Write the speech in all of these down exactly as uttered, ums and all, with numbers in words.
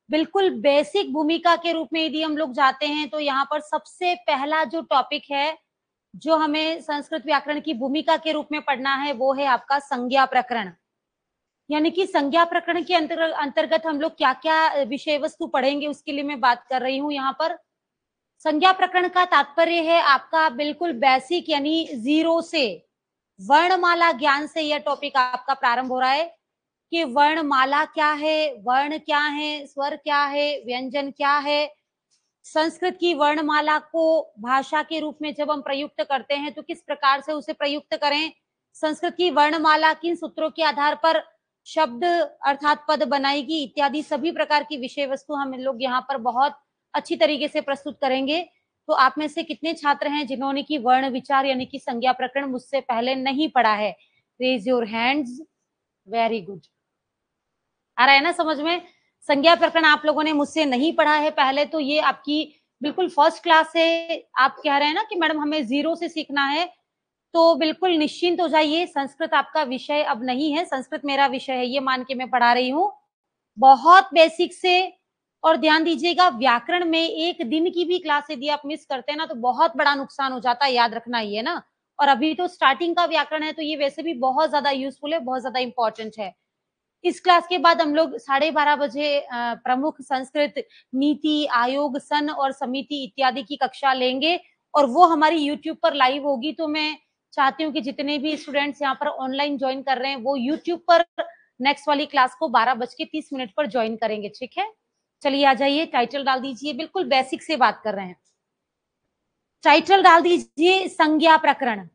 बिल्कुल बेसिक भूमिका के रूप में यदि हम लोग जाते हैं तो यहाँ पर सबसे पहला जो टॉपिक है जो हमें संस्कृत व्याकरण की भूमिका के रूप में पढ़ना है वो है आपका संज्ञा प्रकरण। यानी कि संज्ञा प्रकरण के अंतर्गत हम लोग क्या क्या विषय वस्तु पढ़ेंगे उसके लिए मैं बात कर रही हूँ यहाँ पर। संज्ञा प्रकरण का तात्पर्य है आपका बिल्कुल बेसिक यानी जीरो से वर्णमाला ज्ञान से यह टॉपिक आपका प्रारंभ हो रहा है कि वर्णमाला क्या है, वर्ण क्या है, स्वर क्या है, व्यंजन क्या है, संस्कृत की वर्णमाला को भाषा के रूप में जब हम प्रयुक्त करते हैं तो किस प्रकार से उसे प्रयुक्त करें, संस्कृत की वर्णमाला किन सूत्रों के आधार पर शब्द अर्थात पद बनाएगी, इत्यादि सभी प्रकार की विषय वस्तु हम लोग यहाँ पर बहुत अच्छी तरीके से प्रस्तुत करेंगे। तो आप में से कितने छात्र हैं जिन्होंने की वर्ण विचार यानी कि संज्ञा प्रकरण मुझसे पहले नहीं पढ़ा है? Raise your hands. Very good, आ रहा है ना समझ में? संज्ञा प्रकरण आप लोगों ने मुझसे नहीं पढ़ा है पहले, तो ये आपकी बिल्कुल फर्स्ट क्लास है। आप कह रहे हैं ना कि मैडम हमें जीरो से सीखना है, तो बिल्कुल निश्चिंत हो जाइए, संस्कृत आपका विषय अब नहीं है, संस्कृत मेरा विषय है ये मान के मैं पढ़ा रही हूँ बहुत बेसिक से। और ध्यान दीजिएगा, व्याकरण में एक दिन की भी क्लास यदि आप मिस करते हैं ना तो बहुत बड़ा नुकसान हो जाता है, याद रखना ये ना। और अभी तो स्टार्टिंग का व्याकरण है तो ये वैसे भी बहुत ज्यादा यूजफुल है, बहुत ज्यादा इंपॉर्टेंट है। इस क्लास के बाद हम लोग साढ़े बारह बजे प्रमुख संस्कृत नीति आयोग सन और समिति इत्यादि की कक्षा लेंगे और वो हमारी यूट्यूब पर लाइव होगी। तो मैं चाहती हूँ कि जितने भी स्टूडेंट्स यहाँ पर ऑनलाइन ज्वाइन कर रहे हैं वो यूट्यूब पर नेक्स्ट वाली क्लास को बारह बज के तीस मिनट पर ज्वाइन करेंगे, ठीक है? चलिए आ जाइए, टाइटल डाल दीजिए, बिल्कुल बेसिक से बात कर रहे हैं। टाइटल डाल दीजिए संज्ञा प्रकरण।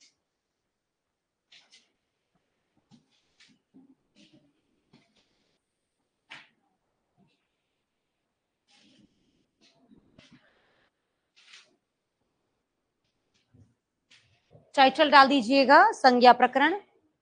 टाइटल डाल दीजिएगा संज्ञा प्रकरण।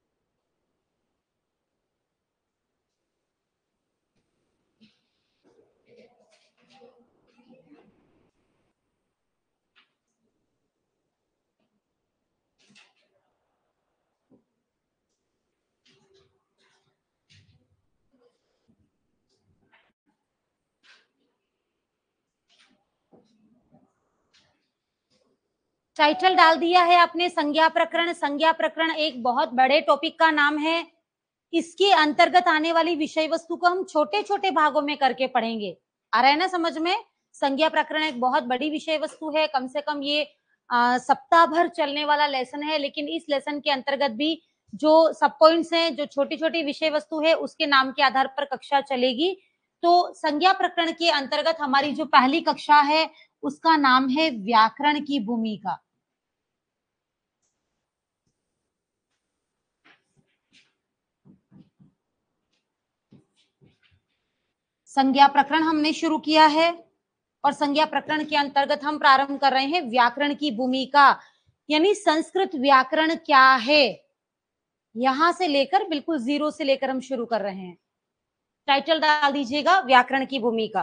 टाइटल डाल दिया है आपने संज्ञा प्रकरण। संज्ञा प्रकरण एक बहुत बड़े टॉपिक का नाम है, इसके अंतर्गत आने वाली विषय वस्तु को हम छोटे छोटे भागों में करके पढ़ेंगे। आ रहा है ना समझ में? संज्ञा प्रकरण एक बहुत बड़ी विषय वस्तु है, कम से कम ये सप्ताह भर चलने वाला लेसन है, लेकिन इस लेसन के अंतर्गत भी जो सब पॉइंट्स हैं, जो छोटी छोटी विषय वस्तु है उसके नाम के आधार पर कक्षा चलेगी। तो संज्ञा प्रकरण के अंतर्गत हमारी जो पहली कक्षा है उसका नाम है व्याकरण की भूमिका। संज्ञा प्रकरण हमने शुरू किया है और संज्ञा प्रकरण के अंतर्गत हम प्रारंभ कर रहे हैं व्याकरण की भूमिका, यानी संस्कृत व्याकरण क्या है, यहां से लेकर बिल्कुल जीरो से लेकर हम शुरू कर रहे हैं। टाइटल डाल दीजिएगा व्याकरण की भूमिका।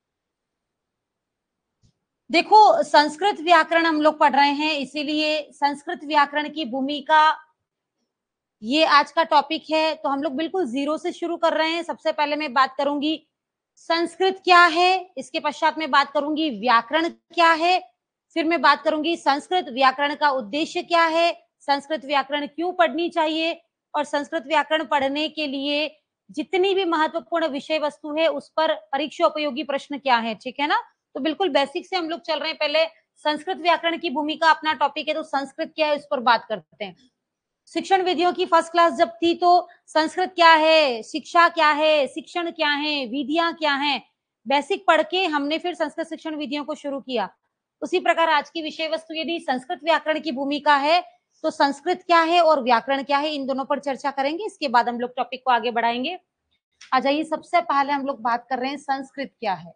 देखो, संस्कृत व्याकरण हम लोग पढ़ रहे हैं, इसीलिए संस्कृत व्याकरण की भूमिका ये आज का टॉपिक है। तो हम लोग बिल्कुल जीरो से शुरू कर रहे हैं। सबसे पहले मैं बात करूंगी संस्कृत क्या है, इसके पश्चात में बात करूंगी व्याकरण क्या है, फिर मैं बात करूंगी संस्कृत व्याकरण का उद्देश्य क्या है, संस्कृत व्याकरण क्यों पढ़नी चाहिए, और संस्कृत व्याकरण पढ़ने के लिए जितनी भी महत्वपूर्ण विषय वस्तु है उस पर परीक्षा उपयोगी प्रश्न क्या है, ठीक है ना? तो बिल्कुल बेसिक से हम लोग चल रहे हैं। पहले संस्कृत व्याकरण की भूमिका अपना टॉपिक है, तो संस्कृत क्या है उस पर बात करते हैं। शिक्षण विधियों की फर्स्ट क्लास जब थी तो संस्कृत क्या है, शिक्षा क्या है, शिक्षण क्या है, विधियां क्या हैं, बेसिक पढ़ के हमने फिर संस्कृत शिक्षण विधियों को शुरू किया। उसी प्रकार आज की विषय वस्तु यदि संस्कृत व्याकरण की भूमिका है तो संस्कृत क्या है और व्याकरण क्या है, इन दोनों पर चर्चा करेंगे। इसके बाद हम लोग टॉपिक को आगे बढ़ाएंगे। आ जाइए, सबसे पहले हम लोग बात कर रहे हैं संस्कृत क्या है,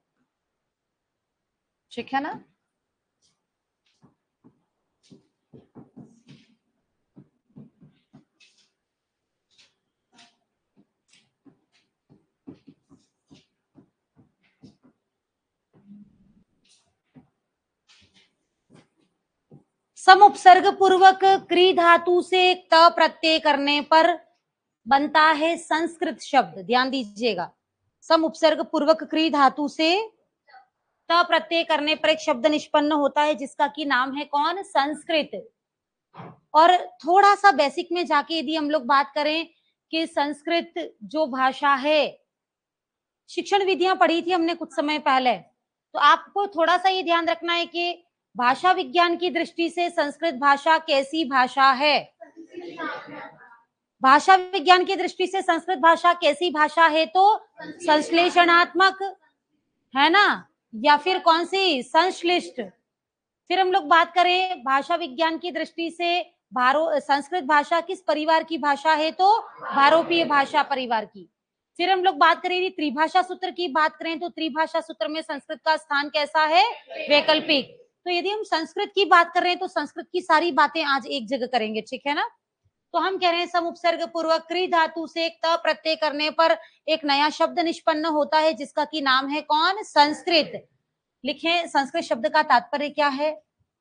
ठीक है ना? सम उपसर्ग पूर्वक क्री धातु से त प्रत्यय करने पर बनता है संस्कृत शब्द। ध्यान दीजिएगा, सम उपसर्ग पूर्वक क्री धातु से त प्रत्यय करने पर एक शब्द निष्पन्न होता है जिसका की नाम है कौन? संस्कृत। और थोड़ा सा बेसिक में जाके यदि हम लोग बात करें कि संस्कृत जो भाषा है, शिक्षण विधियां पढ़ी थी हमने कुछ समय पहले, तो आपको थोड़ा सा ये ध्यान रखना है कि भाषा विज्ञान की दृष्टि से संस्कृत भाषा कैसी भाषा है? भाषा विज्ञान की दृष्टि से संस्कृत भाषा कैसी भाषा है? तो संश्लेषणात्मक है ना, या फिर कौन सी? संश्लिष्ट। फिर हम लोग बात करें भाषा विज्ञान की दृष्टि से भारो संस्कृत भाषा किस परिवार की भाषा है? तो भारोपीय भाषा परिवार की। फिर हम लोग बात करें त्रिभाषा सूत्र की बात करें तो त्रिभाषा सूत्र में संस्कृत का स्थान कैसा है? वैकल्पिक। तो यदि हम संस्कृत की बात कर रहे हैं तो संस्कृत की सारी बातें आज एक जगह करेंगे, ठीक है ना? तो हम कह रहे हैं सम उपसर्ग पूर्वक क्री धातु से एक त प्रत्यय करने पर एक नया शब्द निष्पन्न होता है जिसका की नाम है कौन? संस्कृत। लिखें संस्कृत शब्द का तात्पर्य क्या है?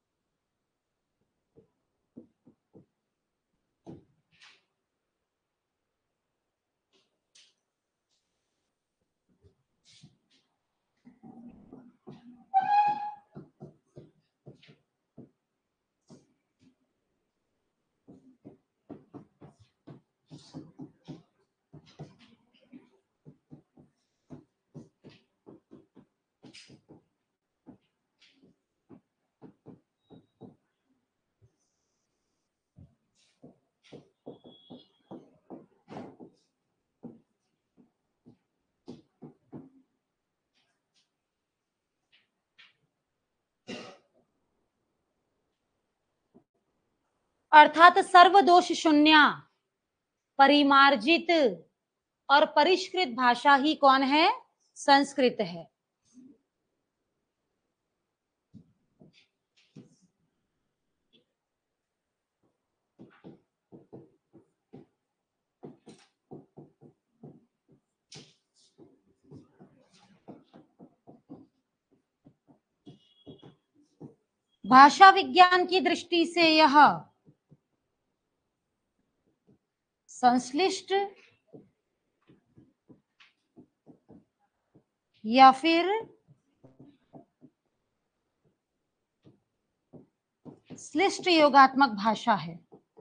अर्थात सर्वदोष शून्य, परिमार्जित और परिष्कृत भाषा ही कौन है? संस्कृत है। भाषा विज्ञान की दृष्टि से यह संश्लिष्ट या फिर श्लिष्ट योगात्मक भाषा है।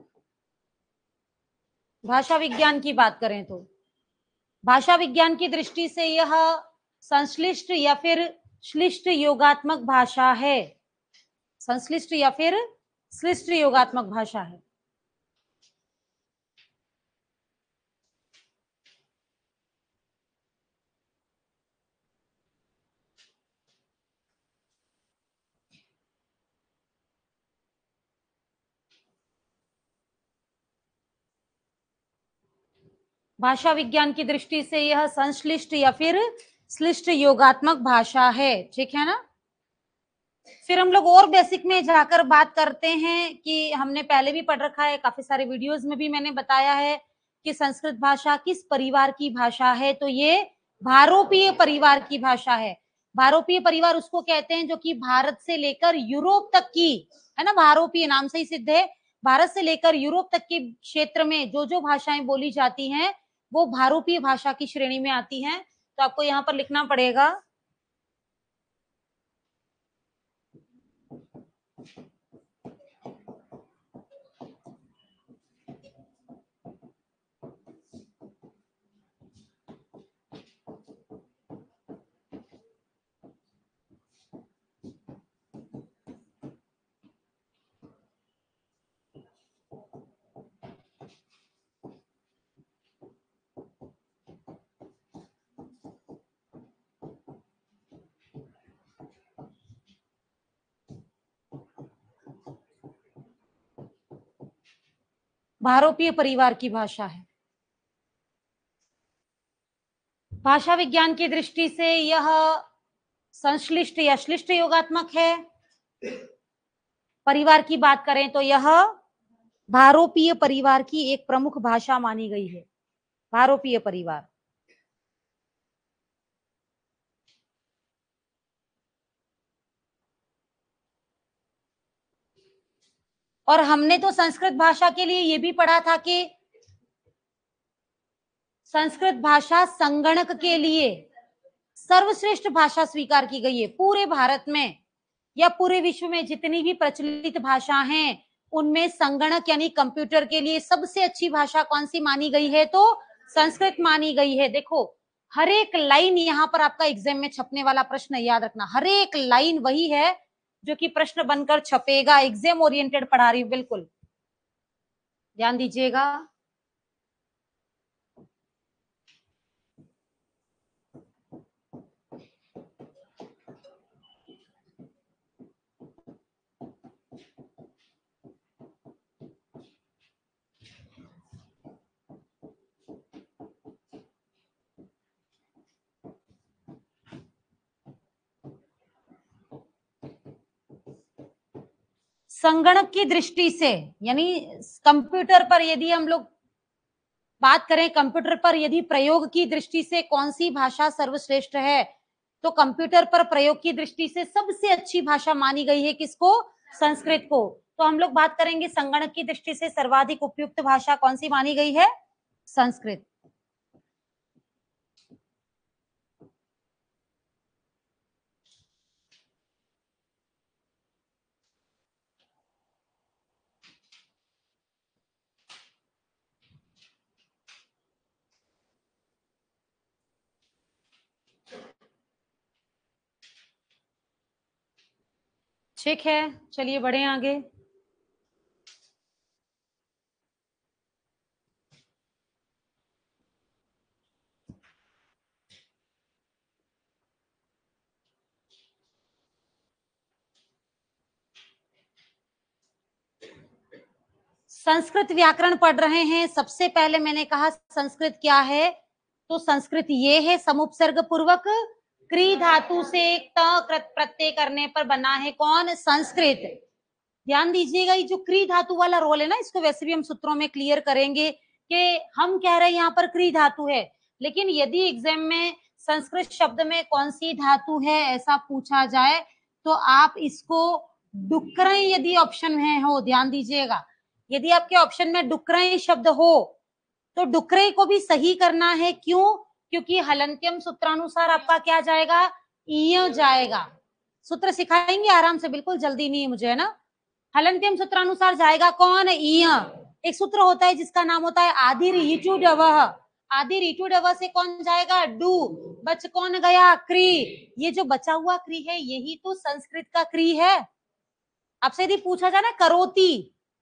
भाषा विज्ञान की बात करें तो भाषा विज्ञान की दृष्टि से यह संश्लिष्ट या फिर श्लिष्ट योगात्मक भाषा है। संश्लिष्ट या फिर श्लिष्ट योगात्मक भाषा है। भाषा विज्ञान की दृष्टि से यह संश्लिष्ट या फिर श्लिष्ट योगात्मक भाषा है, ठीक है ना? फिर हम लोग और बेसिक में जाकर बात करते हैं कि हमने पहले भी पढ़ रखा है, काफी सारे वीडियोस में भी मैंने बताया है कि संस्कृत भाषा किस परिवार की भाषा है। तो ये भारोपीय परिवार की भाषा है। भारोपीय परिवार उसको कहते हैं जो कि भारत से लेकर यूरोप तक की, है ना, भारोपीय नाम से ही सिद्ध है। भारत से लेकर यूरोप तक के क्षेत्र में जो जो भाषाएं बोली जाती हैं वो भारोपीय भाषा की श्रेणी में आती हैं। तो आपको यहाँ पर लिखना पड़ेगा भारोपीय परिवार की भाषा है। भाषा विज्ञान की दृष्टि से यह संश्लिष्ट या श्लिष्ट योगात्मक है। परिवार की बात करें तो यह भारोपीय परिवार की एक प्रमुख भाषा मानी गई है। भारोपीय परिवार। और हमने तो संस्कृत भाषा के लिए यह भी पढ़ा था कि संस्कृत भाषा संगणक के लिए सर्वश्रेष्ठ भाषा स्वीकार की गई है पूरे भारत में या पूरे विश्व में। जितनी भी प्रचलित भाषा हैं उनमें संगणक यानी कंप्यूटर के लिए सबसे अच्छी भाषा कौन सी मानी गई है? तो संस्कृत मानी गई है। देखो हर एक लाइन यहाँ पर आपका एग्जाम में छपने वाला प्रश्न, याद रखना हर एक लाइन वही है जो कि प्रश्न बनकर छपेगा। एग्जाम ओरिएंटेड पढ़ा रही हूँ, बिल्कुल ध्यान दीजिएगा। संगणक की दृष्टि से यानी कंप्यूटर पर यदि हम लोग बात करें, कंप्यूटर पर यदि प्रयोग की दृष्टि से कौन सी भाषा सर्वश्रेष्ठ है, तो कंप्यूटर पर प्रयोग की दृष्टि से सबसे अच्छी भाषा मानी गई है किसको? संस्कृत को। तो हम लोग बात करेंगे संगणक की दृष्टि से सर्वाधिक उपयुक्त भाषा कौन सी मानी गई है? संस्कृत। ठीक है, चलिए बढ़े आगे। संस्कृत व्याकरण पढ़ रहे हैं। सबसे पहले मैंने कहा संस्कृत क्या है, तो संस्कृत ये है समुपसर्ग पूर्वक क्री धातु से त कृत प्रत्यय करने पर बना है कौन? संस्कृत। ध्यान दीजिएगा ये जो क्री धातु वाला रोल है ना, इसको वैसे भी हम सूत्रों में क्लियर करेंगे कि हम कह रहे हैं यहाँ पर क्री धातु है, लेकिन यदि एग्जाम में संस्कृत शब्द में कौन सी धातु है ऐसा पूछा जाए तो आप इसको डुक्कराई यदि ऑप्शन में हो, ध्यान दीजिएगा, यदि आपके ऑप्शन में डुक्कराई शब्द हो तो डुक्कराई को भी सही करना है। क्यों? क्योंकि हलंत्यम सूत्रानुसार आपका क्या जाएगा? ईय जाएगा। सूत्र सिखाएंगे आराम से, बिल्कुल जल्दी नहीं है मुझे, है ना। हलंत्यम सूत्रानुसार जाएगा कौन? ईय। एक सूत्र होता है जिसका नाम होता है आदि रीटू डवह। आदि रीटू डवह से कौन जाएगा? डू। बच कौन गया? क्री। ये जो बचा हुआ क्री है यही तो संस्कृत का क्री है। आपसे यदि पूछा जाए ना करोती,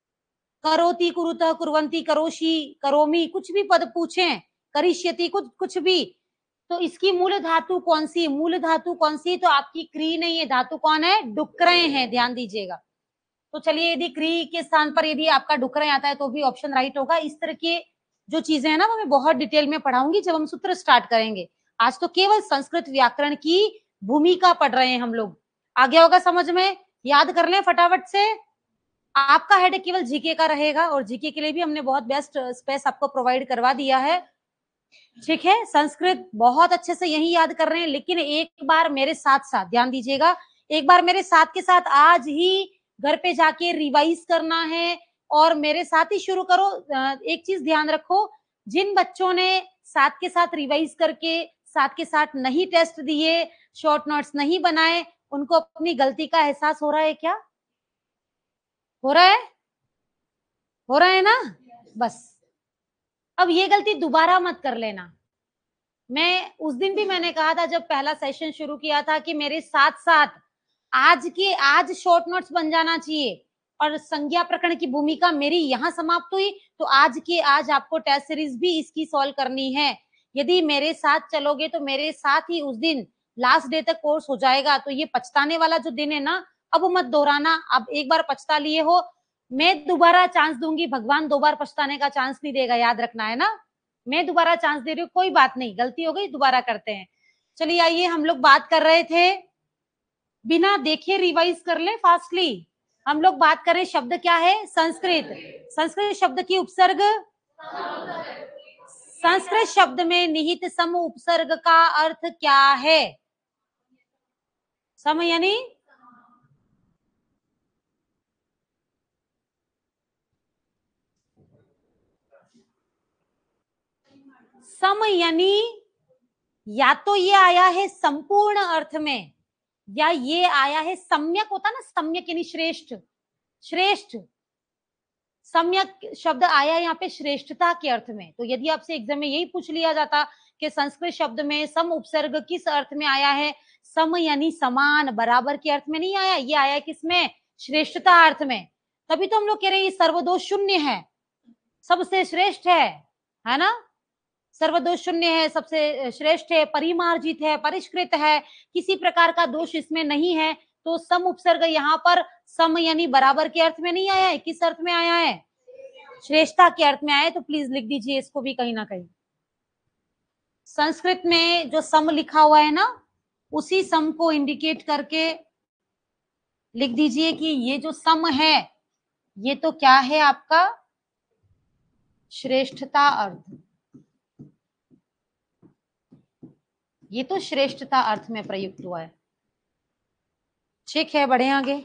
करोती, कुरुतः, कुर्वंती, करोशी, करोमी, कुछ भी पद पूछे, करिष्यति, कुछ कुछ भी, तो इसकी मूल धातु कौन सी? मूल धातु कौन सी? तो आपकी क्री नहीं है, धातु कौन है? डुक्करे हैं, ध्यान दीजिएगा। तो चलिए यदि क्री के स्थान पर यदि आपका डुक्करे आता है तो भी ऑप्शन राइट होगा। इस तरह के जो चीजें हैं ना वो मैं बहुत डिटेल में पढ़ाऊंगी जब हम सूत्र स्टार्ट करेंगे। आज तो केवल संस्कृत व्याकरण की भूमिका पढ़ रहे हैं हम लोग। आ गया होगा समझ में? याद कर लें फटाफट से। आपका हेड केवल जीके का रहेगा और जीके के लिए भी हमने बहुत बेस्ट स्पेस आपको प्रोवाइड करवा दिया है। ठीक है, संस्कृत बहुत अच्छे से यही याद कर रहे हैं, लेकिन एक बार मेरे साथ साथ ध्यान दीजिएगा, एक बार मेरे साथ के साथ आज ही घर पे जाके रिवाइज करना है और मेरे साथ ही शुरू करो। एक चीज ध्यान रखो, जिन बच्चों ने साथ के साथ रिवाइज करके साथ के साथ नहीं टेस्ट दिए, शॉर्ट नोट्स नहीं बनाए, उनको अपनी गलती का एहसास हो रहा है क्या? हो रहा है? हो रहा है ना? बस अब ये गलती दोबारा मत कर लेना। मैं उस दिन भी मैंने कहा था जब पहला सेशन शुरू किया था कि मेरे साथ साथ आज के आज शॉर्ट नोट्स बन जाना चाहिए और संज्ञा प्रकरण की भूमिका मेरी यहाँ समाप्त हुई तो आज के आज आपको टेस्ट सीरीज भी इसकी सॉल्व करनी है। यदि मेरे साथ चलोगे तो मेरे साथ ही उस दिन लास्ट डे तक कोर्स हो जाएगा। तो ये पछताने वाला जो दिन है ना, अब मत दोहराना। अब एक बार पछता लिए हो, मैं दोबारा चांस दूंगी, भगवान दो बार पछताने का चांस नहीं देगा, याद रखना है ना। मैं दोबारा चांस दे रही हूँ, कोई बात नहीं, गलती हो गई दोबारा करते हैं। चलिए आइए, हम लोग बात कर रहे थे, बिना देखे रिवाइज कर ले फास्टली। हम लोग बात करें शब्द क्या है? संस्कृत। संस्कृत शब्द की उपसर्ग, संस्कृत शब्द में निहित सम उपसर्ग का अर्थ क्या है? सम यानी सम यानी या तो ये आया है संपूर्ण अर्थ में, या ये आया है सम्यक, होता ना सम्यक यानी श्रेष्ठ, श्रेष्ठ सम्यक शब्द आया यहाँ पे श्रेष्ठता के अर्थ में। तो यदि आपसे एग्जाम में यही पूछ लिया जाता कि संस्कृत शब्द में सम उपसर्ग किस अर्थ में आया है, सम यानी समान बराबर के अर्थ में नहीं आया, ये आया किसमें, श्रेष्ठता अर्थ में। तभी तो हम लोग कह रहे हैं ये सर्वदोष शून्य है, सबसे श्रेष्ठ है, है ना, सर्वदोष शून्य है, सबसे श्रेष्ठ है, परिमार्जित है, परिष्कृत है, किसी प्रकार का दोष इसमें नहीं है। तो सम उपसर्ग यहाँ पर सम यानी बराबर के अर्थ में नहीं आया है, किस अर्थ में आया है, श्रेष्ठता के अर्थ में आया है। तो प्लीज लिख दीजिए इसको भी कहीं ना कहीं। संस्कृत में जो सम लिखा हुआ है ना, उसी सम को इंडिकेट करके लिख दीजिए कि ये जो सम है ये तो क्या है आपका, श्रेष्ठता अर्थ, ये तो श्रेष्ठता अर्थ में प्रयुक्त हुआ है। ठीक है, बढ़े आगे।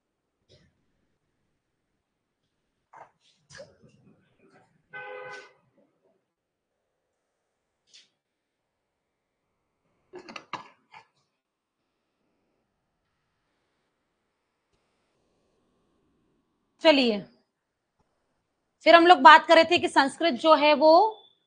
चलिए, फिर हम लोग बात कर रहे थे कि संस्कृत जो है वो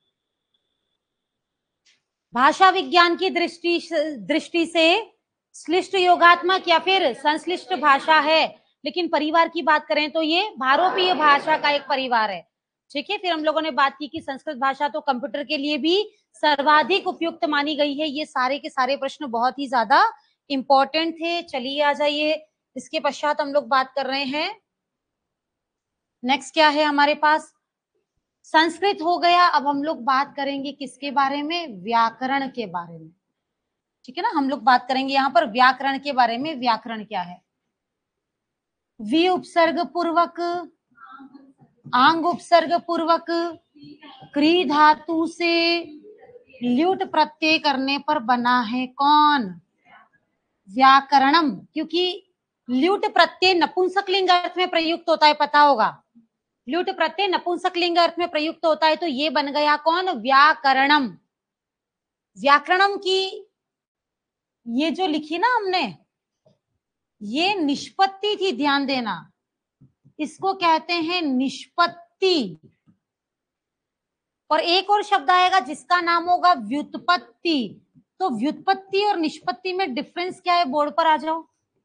भाषा विज्ञान की दृष्टि दृष्टि से श्लिष्ट योगात्मक या फिर संश्लिष्ट भाषा है, लेकिन परिवार की बात करें तो ये भारोपीय भाषा का एक परिवार है। ठीक है, फिर हम लोगों ने बात की कि संस्कृत भाषा तो कंप्यूटर के लिए भी सर्वाधिक उपयुक्त मानी गई है। ये सारे के सारे प्रश्न बहुत ही ज्यादा इंपॉर्टेंट थे। चलिए आ जाइए, इसके पश्चात हम लोग बात कर रहे हैं, नेक्स्ट क्या है हमारे पास, संस्कृत हो गया। अब हम लोग बात करेंगे किसके बारे में, व्याकरण के बारे में। ठीक है ना, हम लोग बात करेंगे यहाँ पर व्याकरण के बारे में। व्याकरण क्या है, वी उपसर्ग पूर्वक, आंग उपसर्ग पूर्वक, क्री धातु से ल्युट प्रत्यय करने पर बना है कौन, व्याकरणम। क्योंकि ल्युट प्रत्यय नपुंसकलिंग अर्थ में प्रयुक्त होता है, पता होगा, ल्युट प्रत्यय नपुंसकलिंग अर्थ में प्रयुक्त होता है, तो ये बन गया कौन, व्याकरणम। व्याकरणम की ये जो लिखी ना हमने, ये निष्पत्ति थी, ध्यान देना, इसको कहते हैं निष्पत्ति। और एक और शब्द आएगा जिसका नाम होगा व्युत्पत्ति। तो व्युत्पत्ति और निष्पत्ति में डिफरेंस क्या है, बोर्ड पर आ जाओ।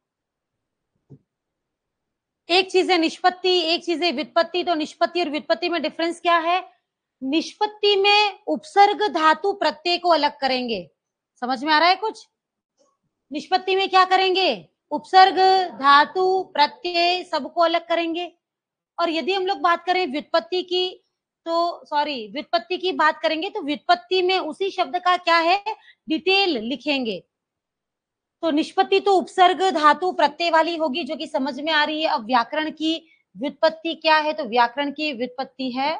एक चीज है निष्पत्ति, एक चीज है व्युत्पत्ति। तो निष्पत्ति और व्युत्पत्ति में डिफरेंस क्या है, निष्पत्ति में उपसर्ग धातु प्रत्यय को अलग करेंगे, समझ में आ रहा है कुछ, निष्पत्ति में क्या करेंगे, उपसर्ग धातु प्रत्यय सबको अलग करेंगे। और यदि हम लोग बात करें व्युत्पत्ति की, तो सॉरी व्युत्पत्ति की बात करेंगे तो व्युत्पत्ति में उसी शब्द का क्या है, डिटेल लिखेंगे। तो निष्पत्ति तो उपसर्ग धातु प्रत्यय वाली होगी, जो कि समझ में आ रही है। अब व्याकरण की व्युत्पत्ति क्या है, तो व्याकरण की व्युत्पत्ति है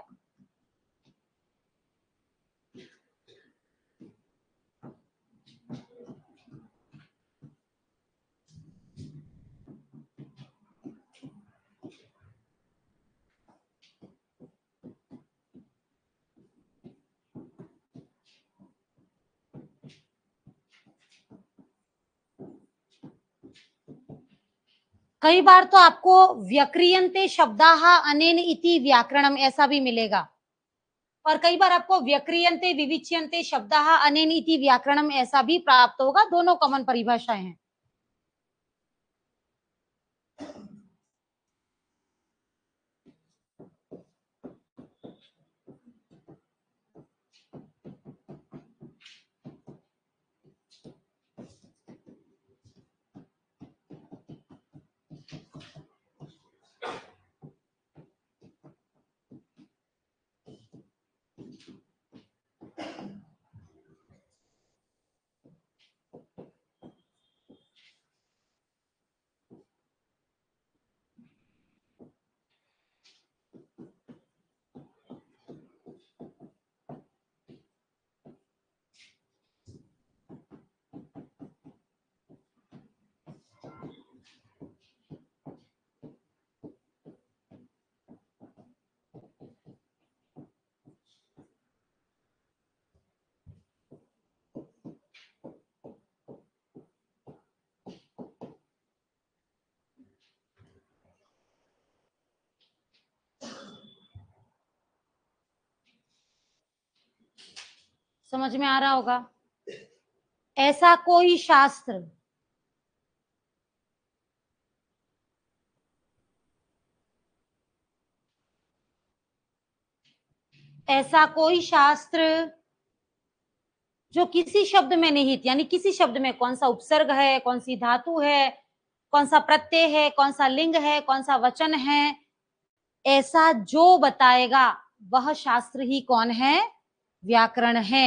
कई बार तो आपको व्यक्रियन्ते शब्दाः अनेन इति व्याकरणम ऐसा भी मिलेगा, और कई बार आपको व्यक्रियन्ते विविच्यन्ते शब्दाः अनेन इति व्याकरणम ऐसा भी प्राप्त होगा। दोनों कॉमन परिभाषाएं हैं। समझ में आ रहा होगा। ऐसा कोई शास्त्र ऐसा कोई शास्त्र जो किसी शब्द में निहित, यानी किसी शब्द में कौन सा उपसर्ग है, कौन सी धातु है, कौन सा प्रत्यय है, कौन सा लिंग है, कौन सा वचन है, ऐसा जो बताएगा वह शास्त्र ही कौन है? व्याकरण है।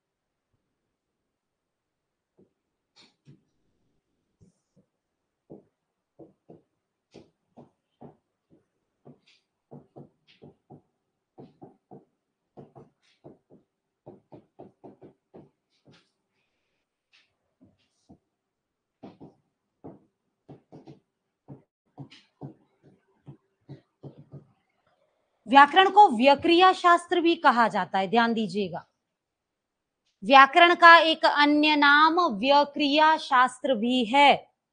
व्याकरण को व्यक्रिया शास्त्र भी कहा जाता है, ध्यान दीजिएगा। व्याकरण का एक अन्य नाम व्यक्रिया शास्त्र भी है।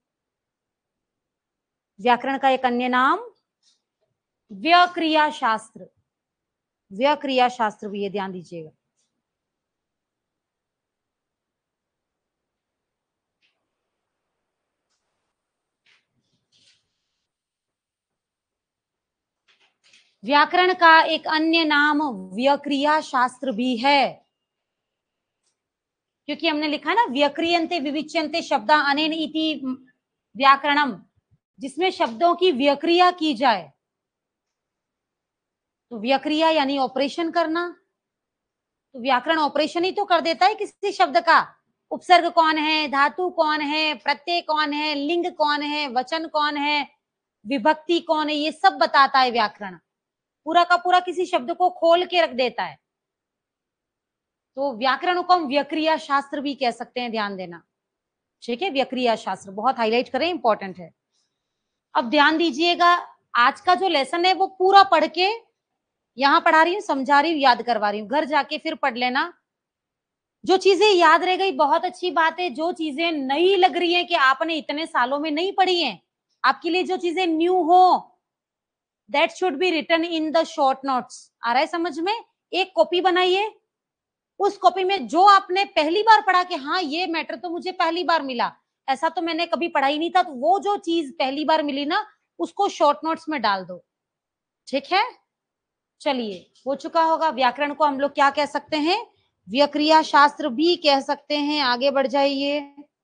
व्याकरण का एक अन्य नाम व्यक्रिया शास्त्र, व्यक्रिया शास्त्र भी है, ध्यान दीजिएगा। व्याकरण का एक अन्य नाम व्यक्रिया शास्त्र भी है, क्योंकि हमने लिखा ना व्यक्रियन्ते विविच्यन्ते शब्दा अनेन इति व्याकरणम, जिसमें शब्दों की व्यक्रिया की जाए। तो व्यक्रिया यानी ऑपरेशन करना, तो व्याकरण ऑपरेशन ही तो कर देता है किसी शब्द का। उपसर्ग कौन है, धातु कौन है, प्रत्यय कौन है, लिंग कौन है, वचन कौन है, विभक्ति कौन है, ये सब बताता है व्याकरण। पूरा का पूरा किसी शब्द को खोल के रख देता है। तो व्याकरण को हम व्यक्रिया शास्त्र भी कह सकते हैं, ध्यान देना, ठीक है। व्यक्रिया शास्त्र बहुत हाईलाइट करें, इंपॉर्टेंट है। अब ध्यान दीजिएगा, आज का जो लेसन है वो पूरा पढ़ के, यहां पढ़ा रही हूँ, समझा रही हूँ, याद करवा रही हूँ, घर जाके फिर पढ़ लेना। जो चीजें याद रह गई बहुत अच्छी बात है, जो चीजें नई लग रही है कि आपने इतने सालों में नहीं पढ़ी हैं, आपके लिए जो चीजें न्यू हो, that should be written in the short notes. आ रहा है समझ में? एक कॉपी बनाइए, उस कॉपी में जो आपने पहली बार पढ़ा कि हाँ ये मैटर तो मुझे पहली बार मिला, ऐसा तो मैंने कभी पढ़ा ही नहीं था, तो वो जो चीज पहली बार मिली ना, उसको शॉर्ट नोट्स में डाल दो, ठीक है। चलिए, हो चुका होगा। व्याकरण को हम लोग क्या कह सकते हैं? व्यक्रिया शास्त्र भी कह सकते हैं। आगे बढ़ जाइए।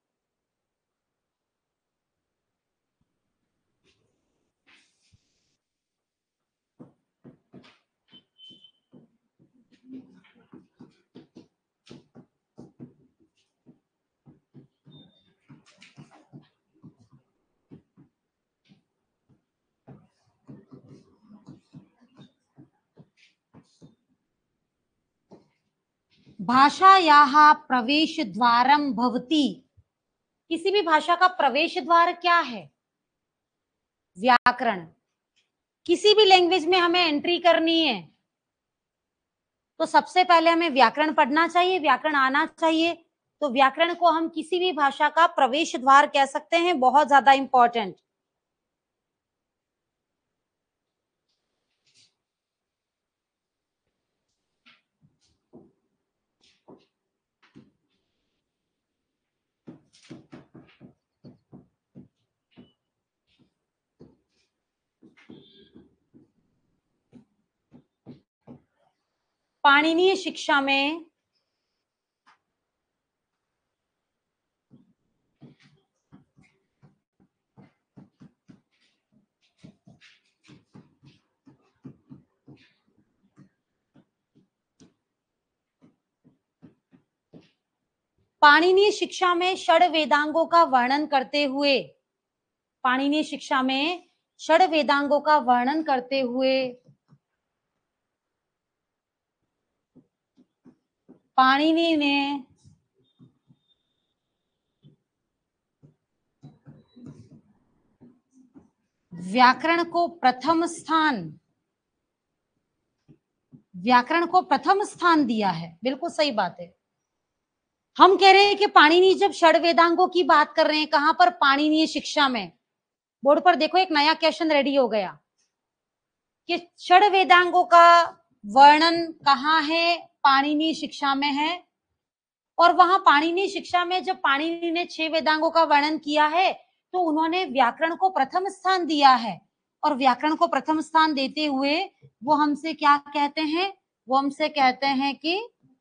भाषायाः प्रवेश द्वारम भवति। किसी भी भाषा का प्रवेश द्वार क्या है? व्याकरण। किसी भी लैंग्वेज में हमें एंट्री करनी है तो सबसे पहले हमें व्याकरण पढ़ना चाहिए, व्याकरण आना चाहिए। तो व्याकरण को हम किसी भी भाषा का प्रवेश द्वार कह सकते हैं, बहुत ज्यादा इंपॉर्टेंट। पाणिनीय शिक्षा में पाणिनीय शिक्षा में षड वेदांगों का वर्णन करते हुए पाणिनीय शिक्षा में षड वेदांगों का वर्णन करते हुए पाणिनि ने व्याकरण को प्रथम स्थान व्याकरण को प्रथम स्थान दिया है। बिल्कुल सही बात है। हम कह रहे हैं कि पाणिनि जब षड वेदांगों की बात कर रहे हैं, कहां पर? पाणिनीय शिक्षा में। बोर्ड पर देखो, एक नया क्वेश्चन रेडी हो गया कि षड वेदांगों का वर्णन कहाँ है? पाणिनीय शिक्षा में है। और वहां पाणिनि शिक्षा में जब पाणिनि ने छह वेदांगों का वर्णन किया है तो उन्होंने व्याकरण को प्रथम स्थान दिया है, और व्याकरण को प्रथम स्थान देते हुए वो हमसे क्या कहते हैं, वो हमसे कहते हैं कि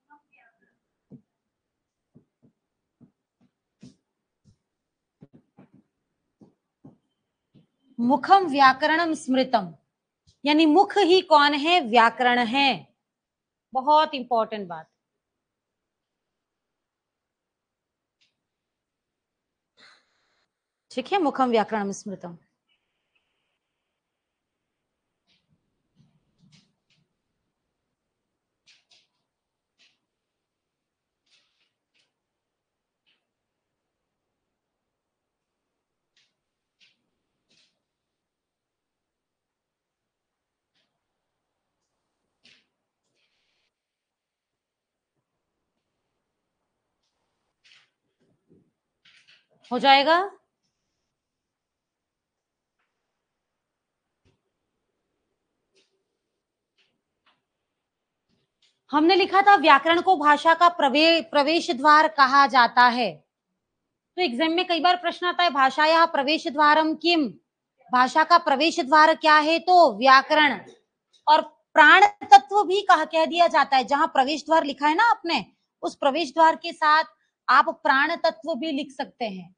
मुखम व्याकरणम स्मृतम, यानी मुख ही कौन है, व्याकरण है। बहुत इंपॉर्टेंट बात। ठीक है, मुखम व्याकरणम स्मृतम। हो जाएगा। हमने लिखा था व्याकरण को भाषा का प्रवे, प्रवेश द्वार कहा जाता है। तो एग्जाम में कई बार प्रश्न आता है भाषा या प्रवेश द्वारम किम, भाषा का प्रवेश द्वार क्या है, तो व्याकरण। और प्राण तत्व भी कहा कह दिया जाता है, जहां प्रवेश द्वार लिखा है ना आपने, उस प्रवेश द्वार के साथ आप प्राण तत्व भी लिख सकते हैं।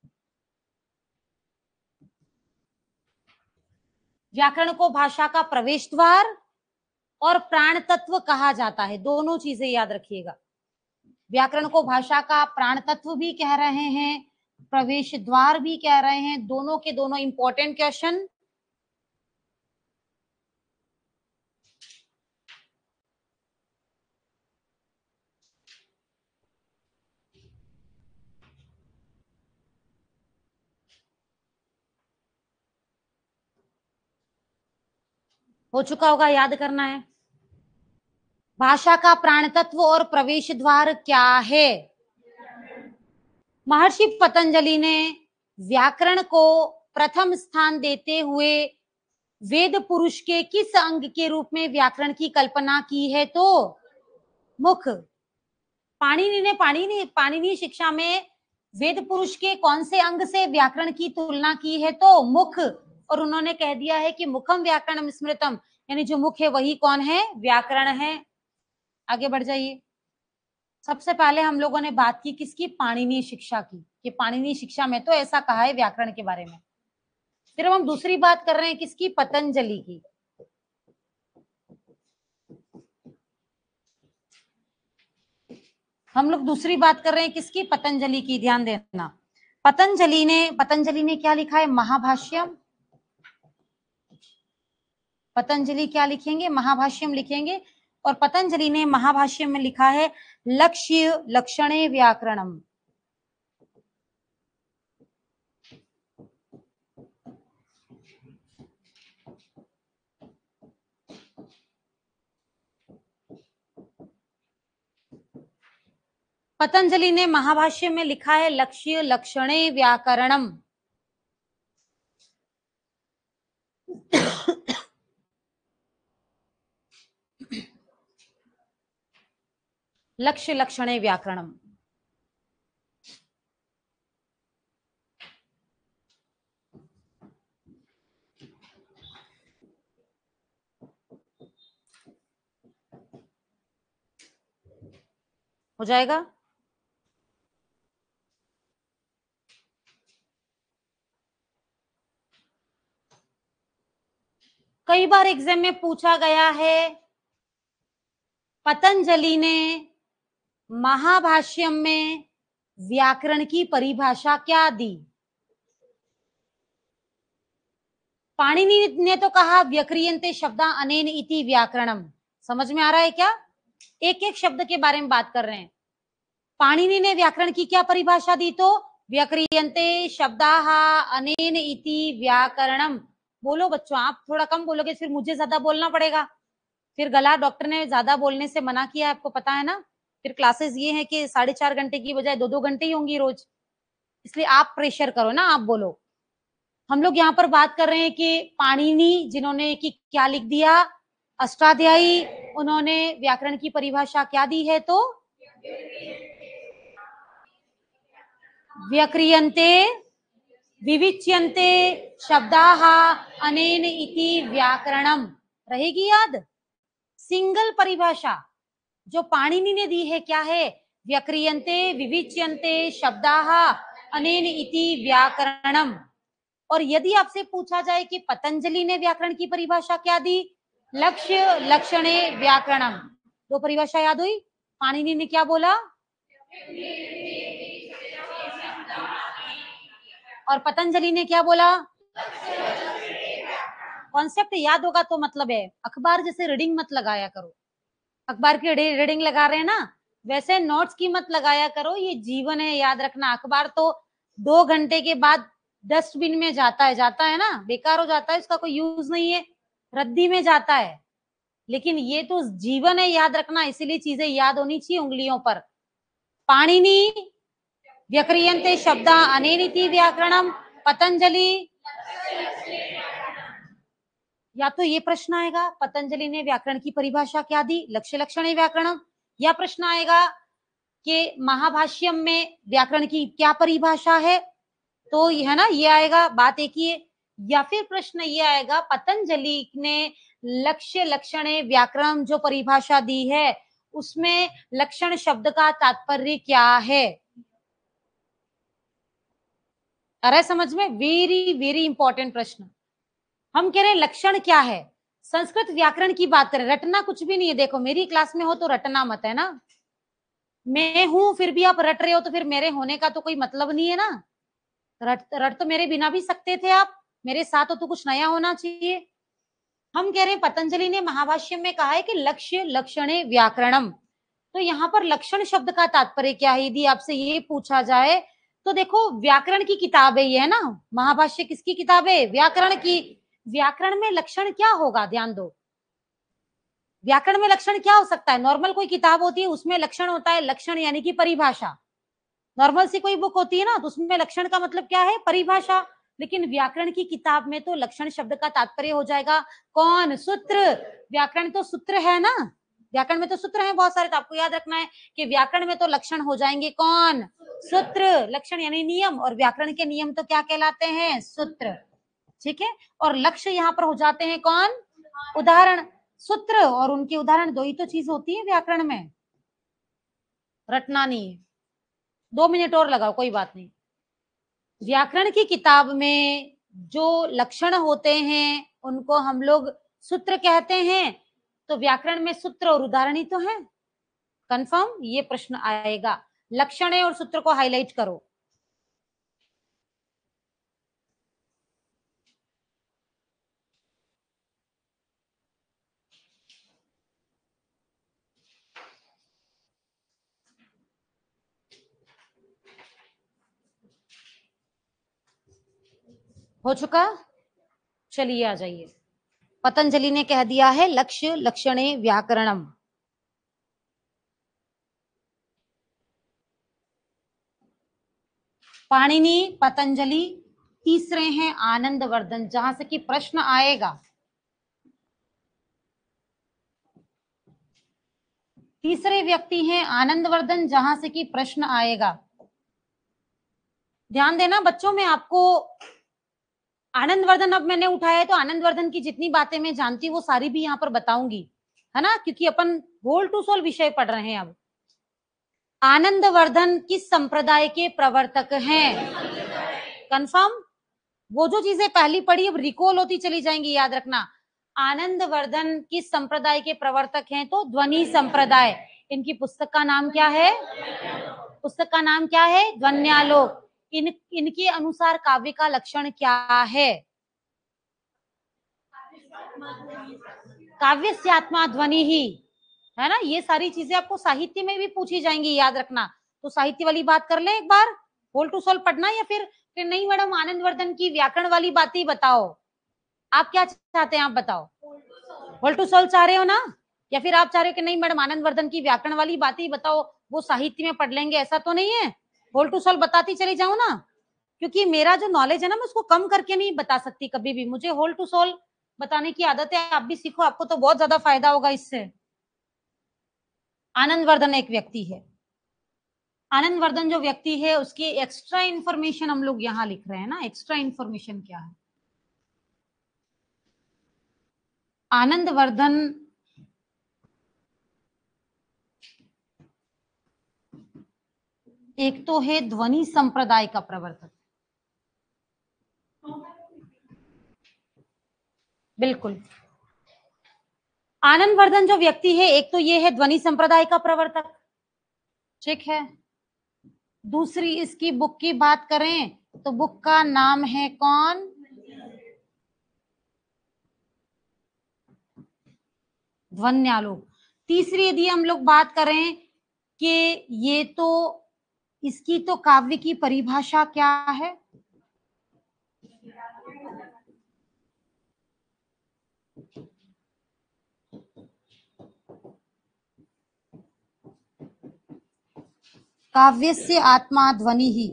व्याकरण को भाषा का प्रवेश द्वार और प्राण तत्व कहा जाता है, दोनों चीजें याद रखिएगा। व्याकरण को भाषा का प्राण तत्व भी कह रहे हैं, प्रवेश द्वार भी कह रहे हैं, दोनों के दोनों इंपॉर्टेंट क्वेश्चन। हो चुका होगा, याद करना है। भाषा का प्राण तत्व और प्रवेश द्वार क्या है? महर्षि पतंजलि ने व्याकरण को प्रथम स्थान देते हुए वेद पुरुष के किस अंग के रूप में व्याकरण की कल्पना की है? तो मुख। पाणिनि ने पाणिनि पाणिनि शिक्षा में वेद पुरुष के कौन से अंग से व्याकरण की तुलना की है? तो मुख। और उन्होंने कह दिया है कि मुखम व्याकरणम स्मृतम, यानी जो मुख है वही कौन है? व्याकरण है। आगे बढ़ जाइए। सबसे पहले हम लोगों ने बात की किसकी? पाणिनि शिक्षा की, कि पाणिनि शिक्षा में तो ऐसा कहा है व्याकरण के बारे में। फिर हम दूसरी बात कर रहे हैं किसकी? पतंजलि की। हम लोग दूसरी बात कर रहे हैं किसकी? पतंजलि की। ध्यान देना, पतंजलि ने पतंजलि ने क्या लिखा है? महाभाष्यम। पतंजलि क्या लिखेंगे? महाभाष्यम लिखेंगे। और पतंजलि ने महाभाष्यम में लिखा है लक्ष्य लक्षणे व्याकरणम। पतंजलि ने महाभाष्य में लिखा है लक्ष्य लक्षणे व्याकरणम। लक्ष्य लक्षणे व्याकरणम। हो जाएगा। कई बार एग्जाम में पूछा गया है पतंजलि ने महाभाष्यम में व्याकरण की परिभाषा क्या दी? पाणिनि ने तो कहा व्यक्रियन्ते शब्दा अनेन इति व्याकरणम। समझ में आ रहा है क्या? एक एक शब्द के बारे में बात कर रहे हैं। पाणिनि ने व्याकरण की क्या परिभाषा दी? तो व्यक्रियन्ते शब्दाः अनेन इति व्याकरणम। बोलो बच्चों, आप थोड़ा कम बोलोगे फिर मुझे ज्यादा बोलना पड़ेगा। फिर गला डॉक्टर ने ज्यादा बोलने से मना किया, आपको पता है ना। फिर क्लासेस ये है कि साढ़े चार घंटे की बजाय दो दो घंटे ही होंगी रोज, इसलिए आप प्रेशर करो ना, आप बोलो। हम लोग यहाँ पर बात कर रहे हैं कि पाणिनि जिन्होंने कि क्या लिख दिया? अष्टाध्यायी। उन्होंने व्याकरण की परिभाषा क्या दी है? तो व्यक्रियन्ते विविच्यन्ते शब्दाः अनेन इति व्याकरणम। रहेगी याद? सिंगल परिभाषा जो पाणिनि ने दी है क्या है? व्यक्रियन्ते विविच्यन्ते शब्दाः अनेन इति व्याकरणम। और यदि आपसे पूछा जाए कि पतंजलि ने व्याकरण की परिभाषा क्या दी? लक्ष्य लक्षणे व्याकरणम। दो परिभाषा याद हुई? पाणिनि ने क्या बोला और पतंजलि ने क्या बोला? कॉन्सेप्ट याद होगा तो मतलब है। अखबार जैसे रीडिंग मत लगाया करो, अखबार की रीडिंग लगा रहे हैं ना, वैसे नोट्स की मत लगाया करो। ये जीवन है, याद रखना। अखबार तो दो घंटे के बाद डस्टबिन में जाता है, जाता है ना, बेकार हो जाता है, इसका कोई यूज नहीं है, रद्दी में जाता है। लेकिन ये तो जीवन है, याद रखना। इसीलिए चीजें याद होनी चाहिए उंगलियों पर। पाणिनि व्यक्रियन्ते शब्दा अनेनिति व्याकरणम, पतंजलि। या तो ये प्रश्न आएगा पतंजलि ने व्याकरण की परिभाषा क्या दी? लक्ष्य लक्षणे व्याकरणम। या प्रश्न आएगा कि महाभाष्यम में व्याकरण की क्या परिभाषा है, तो है ना, ये आएगा, बात एक ही है। या फिर प्रश्न ये आएगा पतंजलि ने लक्ष्य लक्षणे व्याकरण जो परिभाषा दी है उसमें लक्षण शब्द का तात्पर्य क्या है। अरे समझ में? वेरी वेरी इंपॉर्टेंट प्रश्न। हम कह रहे हैं लक्षण क्या है, संस्कृत व्याकरण की बात करें, रटना कुछ भी नहीं है। देखो मेरी क्लास में हो तो रटना मत, है ना। मैं हूं फिर भी आप रट रहे हो तो फिर मेरे होने का तो कोई मतलब नहीं है ना। रट रट तो मेरे बिना भी सकते थे आप, मेरे साथ हो तो कुछ नया होना चाहिए। हम कह रहे हैं पतंजलि ने महाभाष्य में कहा है कि लक्ष्य लक्षणे व्याकरणम। तो यहाँ पर लक्षण शब्द का तात्पर्य क्या है यदि आपसे ये पूछा जाए तो देखो व्याकरण की किताब है ये, है ना। महाभाष्य किसकी किताब है? व्याकरण की। व्याकरण में लक्षण क्या होगा? ध्यान दो, व्याकरण में लक्षण क्या हो सकता है? नॉर्मल कोई किताब होती है उसमें लक्षण होता है, लक्षण यानी कि परिभाषा। नॉर्मल सी कोई बुक होती है ना तो उसमें लक्षण का मतलब क्या है? परिभाषा। लेकिन व्याकरण की किताब में तो लक्षण शब्द का तात्पर्य हो जाएगा कौन? सूत्र। व्याकरण तो सूत्र है ना, व्याकरण में तो सूत्र है बहुत सारे, तो आपको याद रखना है कि व्याकरण में तो लक्षण हो जाएंगे कौन? सूत्र। लक्षण यानी नियम, और व्याकरण के नियम तो क्या कहलाते हैं? सूत्र। ठीक है। और लक्ष्य यहाँ पर हो जाते हैं कौन? उदाहरण। सूत्र और उनके उदाहरण, दो ही तो चीज होती है व्याकरण में, रटना नहीं है। दो मिनट और लगाओ, कोई बात नहीं। व्याकरण की किताब में जो लक्षण होते हैं उनको हम लोग सूत्र कहते हैं। तो व्याकरण में सूत्र और उदाहरण ही तो है। कंफर्म? ये प्रश्न आएगा। लक्षण और सूत्र को हाईलाइट करो। हो चुका? चलिए आ जाइए। पतंजलि ने कह दिया है लक्ष्य लक्षणे व्याकरणम। पाणिनि पतंजलि तीसरे हैं आनंदवर्धन, जहां से कि प्रश्न आएगा। तीसरे व्यक्ति हैं आनंदवर्धन, जहां से कि प्रश्न आएगा। ध्यान देना बच्चों, में आपको आनंदवर्धन अब मैंने उठाया है तो आनंदवर्धन की जितनी बातें मैं जानती हूँ वो सारी भी यहाँ पर बताऊंगी, है ना, क्योंकि अपन गोल टू सोल विषय पढ़ रहे हैं। अब आनंदवर्धन किस संप्रदाय के प्रवर्तक हैं? कंफर्म? वो जो चीजें पहली पढ़ी अब रिकॉल होती चली जाएंगी, याद रखना। आनंदवर्धन किस संप्रदाय के प्रवर्तक हैं? तो ध्वनि संप्रदाय। इनकी पुस्तक का नाम क्या है? पुस्तक का नाम क्या है? ध्वन्यालोक। इन इनके अनुसार काव्य का लक्षण क्या है? काव्यस्यात्मा ध्वनि ही, है ना। ये सारी चीजें आपको साहित्य में भी पूछी जाएंगी, याद रखना। तो साहित्य वाली बात कर ले एक बार, होल टू सोल पढ़ना, या फिर कि नहीं मैडम आनंदवर्धन की व्याकरण वाली बात ही बताओ। आप क्या चाहते हैं? आप बताओ। होल टू सोल चाह रहे हो ना, या फिर आप चाह रहे हो कि नहीं मैडम आनंदवर्धन की व्याकरण वाली बात ही बताओ, वो साहित्य में पढ़ लेंगे? ऐसा तो नहीं है, होल टू सोल बताती चली जाऊं ना, क्योंकि मेरा जो नॉलेज है ना मैं उसको कम करके नहीं बता सकती कभी भी। मुझे होल टू सोल बताने की आदत है, आप भी सीखो, आपको तो बहुत ज्यादा फायदा होगा इससे। आनंदवर्धन एक व्यक्ति है। आनंदवर्धन जो व्यक्ति है उसकी एक्स्ट्रा इंफॉर्मेशन हम लोग यहाँ लिख रहे हैं ना। एक्स्ट्रा इंफॉर्मेशन क्या है? आनंदवर्धन एक तो है ध्वनि संप्रदाय का प्रवर्तक, बिल्कुल। आनंदवर्धन जो व्यक्ति है एक तो ये है ध्वनि संप्रदाय का प्रवर्तक, ठीक है। दूसरी इसकी बुक की बात करें तो बुक का नाम है कौन? ध्वन्यालोक। तीसरी यदि हम लोग बात करें कि ये तो इसकी तो काव्य की परिभाषा क्या है? काव्यस्य आत्मा ध्वनि ही।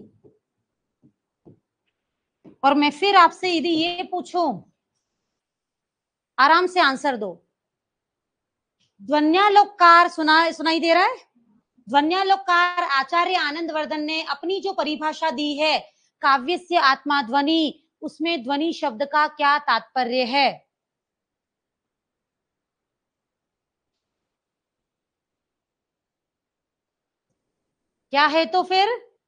और मैं फिर आपसे यदि ये पूछूं, आराम से आंसर दो। ध्वन्यालोककार सुना सुनाई दे रहा है? ध्वन्यालोककार आचार्य आनंदवर्धन ने अपनी जो परिभाषा दी है काव्यस्य आत्मा ध्वनि, उसमें ध्वनि शब्द का क्या तात्पर्य है? क्या है तो फिर?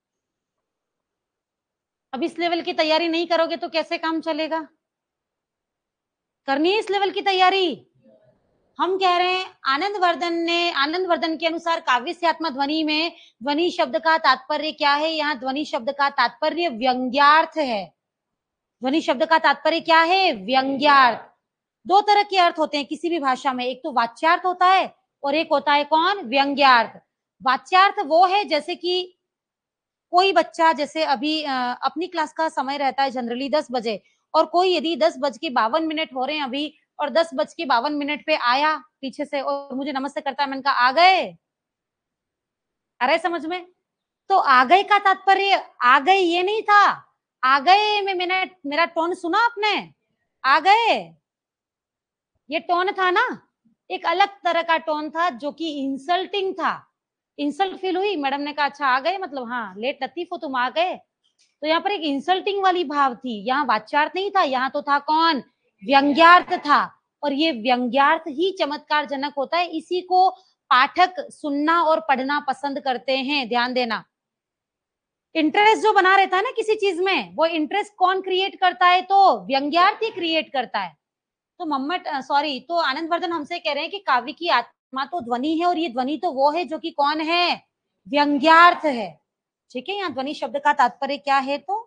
अब इस लेवल की तैयारी नहीं करोगे तो कैसे काम चलेगा? करनी है इस लेवल की तैयारी। हम कह रहे हैं आनंदवर्धन ने आनंदवर्धन के अनुसार काव्यस्यात्मा ध्वनि में ध्वनि शब्द का तात्पर्य क्या है? यहाँ ध्वनि शब्द का तात्पर्य व्यंग्यार्थ है। ध्वनि शब्द का तात्पर्य क्या है? व्यंग्यार्थ। दो तरह के अर्थ होते हैं किसी भी भाषा में, एक तो वाच्यार्थ होता है और एक होता है कौन? व्यंग्यार्थ। वाच्यार्थ वो है जैसे कि कोई बच्चा, जैसे अभी अपनी क्लास का समय रहता है जनरली दस बजे, और कोई यदि दस बज के बावन मिनट हो रहे हैं अभी और दस बज के बावन मिनट पे आया पीछे से और मुझे नमस्ते करता है, मैंने कहा आ गए, अरे समझ में? तो आ गए का तात्पर्य आ गए ये नहीं था, आ गए में मैंने मेरा टोन सुना आपने? आ गए ये टोन था ना, एक अलग तरह का टोन था जो कि इंसल्टिंग था। इंसल्ट फील हुई, मैडम ने कहा अच्छा आ गए, मतलब हाँ लेट लतीफ हो तुम आ गए, तो यहाँ पर एक इंसल्टिंग वाली भाव थी। यहाँ वाच्यार्थ नहीं था, यहाँ तो था कौन? व्यंग्यार्थ था। और ये व्यंग्यार्थ ही चमत्कार जनक होता है, इसी को पाठक सुनना और पढ़ना पसंद करते हैं। ध्यान देना, इंटरेस्ट जो बना रहता है ना किसी चीज में, वो इंटरेस्ट कौन क्रिएट करता है? तो व्यंग्यार्थ ही क्रिएट करता है। तो मम्मट सॉरी तो आनंदवर्धन हमसे कह रहे हैं कि काव्य की आत्मा तो ध्वनि है और ये ध्वनि तो वो है जो कि कौन है? व्यंग्यार्थ है। ठीक है, यहाँ ध्वनि शब्द का तात्पर्य क्या है? तो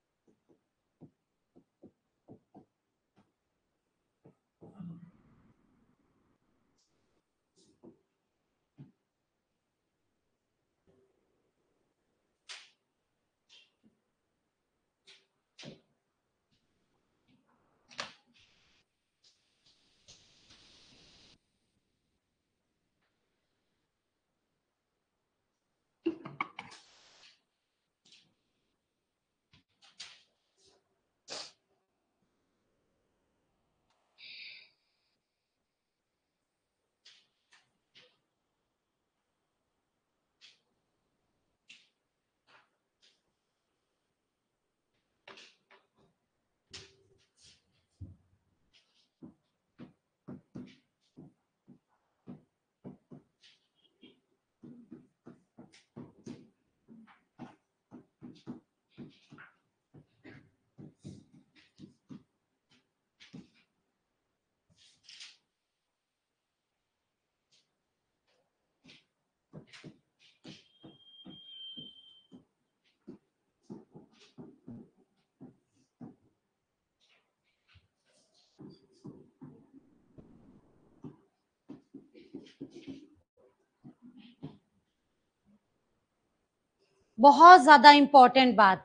बहुत ज्यादा इंपॉर्टेंट बात,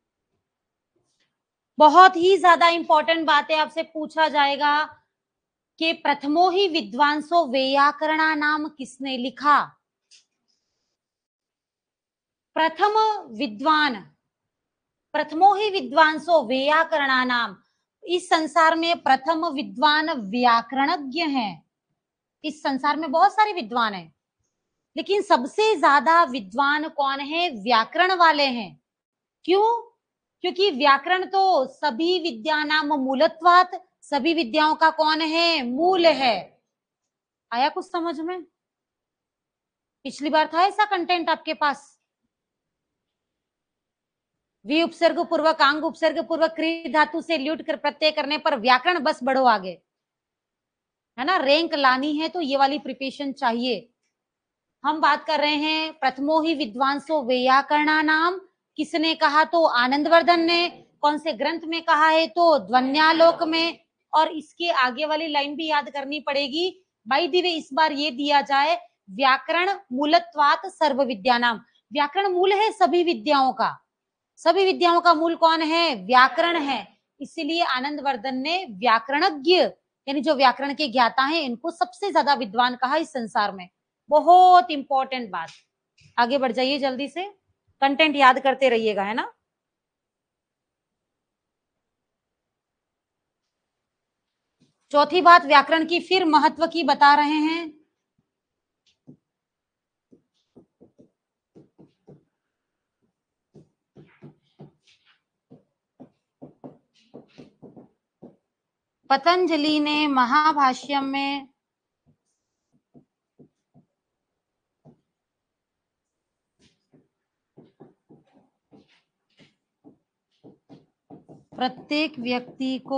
बहुत ही ज्यादा इंपॉर्टेंट बात है। आपसे पूछा जाएगा कि प्रथमो ही विद्वांसो वैयाकरणा नाम किसने लिखा? प्रथम विद्वान, प्रथमो ही विद्वांसो वैयाकरणा नाम, इस संसार में प्रथम विद्वान व्याकरणज्ञ हैं। इस संसार में बहुत सारे विद्वान हैं, लेकिन सबसे ज्यादा विद्वान कौन है? व्याकरण वाले हैं। क्यों? क्योंकि व्याकरण तो सभी विद्या नाम मूलत्वात्, सभी विद्याओं का कौन है? मूल है। आया कुछ समझ में? पिछली बार था ऐसा कंटेंट आपके पास? वी उपसर्ग पूर्वक, आंग उपसर्ग पूर्वक, क्री धातु से ल्यूट कर प्रत्यय करने पर व्याकरण बस बढ़ो आगे, है ना। रैंक लानी है तो ये वाली प्रिपरेशन चाहिए। हम बात कर रहे हैं प्रथमो ही विद्वांसो वैयाकरणा नाम, किसने कहा? तो आनंदवर्धन ने। कौन से ग्रंथ में कहा है? तो ध्वन्यालोक में। और इसके आगे वाली लाइन भी याद करनी पड़ेगी। बाय द वे इस बार ये दिया जाए, व्याकरण मूलत्वात् सर्व विद्या नाम, व्याकरण मूल है सभी विद्याओं का। सभी विद्याओं का मूल कौन है? व्याकरण है। इसीलिए आनंदवर्धन ने व्याकरणज्ञ, यानी जो व्याकरण के ज्ञाता हैं, इनको सबसे ज्यादा विद्वान कहा इस संसार में। बहुत इंपॉर्टेंट बात। आगे बढ़ जाइए जल्दी से, कंटेंट याद करते रहिएगा, है ना। चौथी बात व्याकरण की फिर महत्व की बता रहे हैं। पतंजलि ने महाभाष्यम में प्रत्येक व्यक्ति को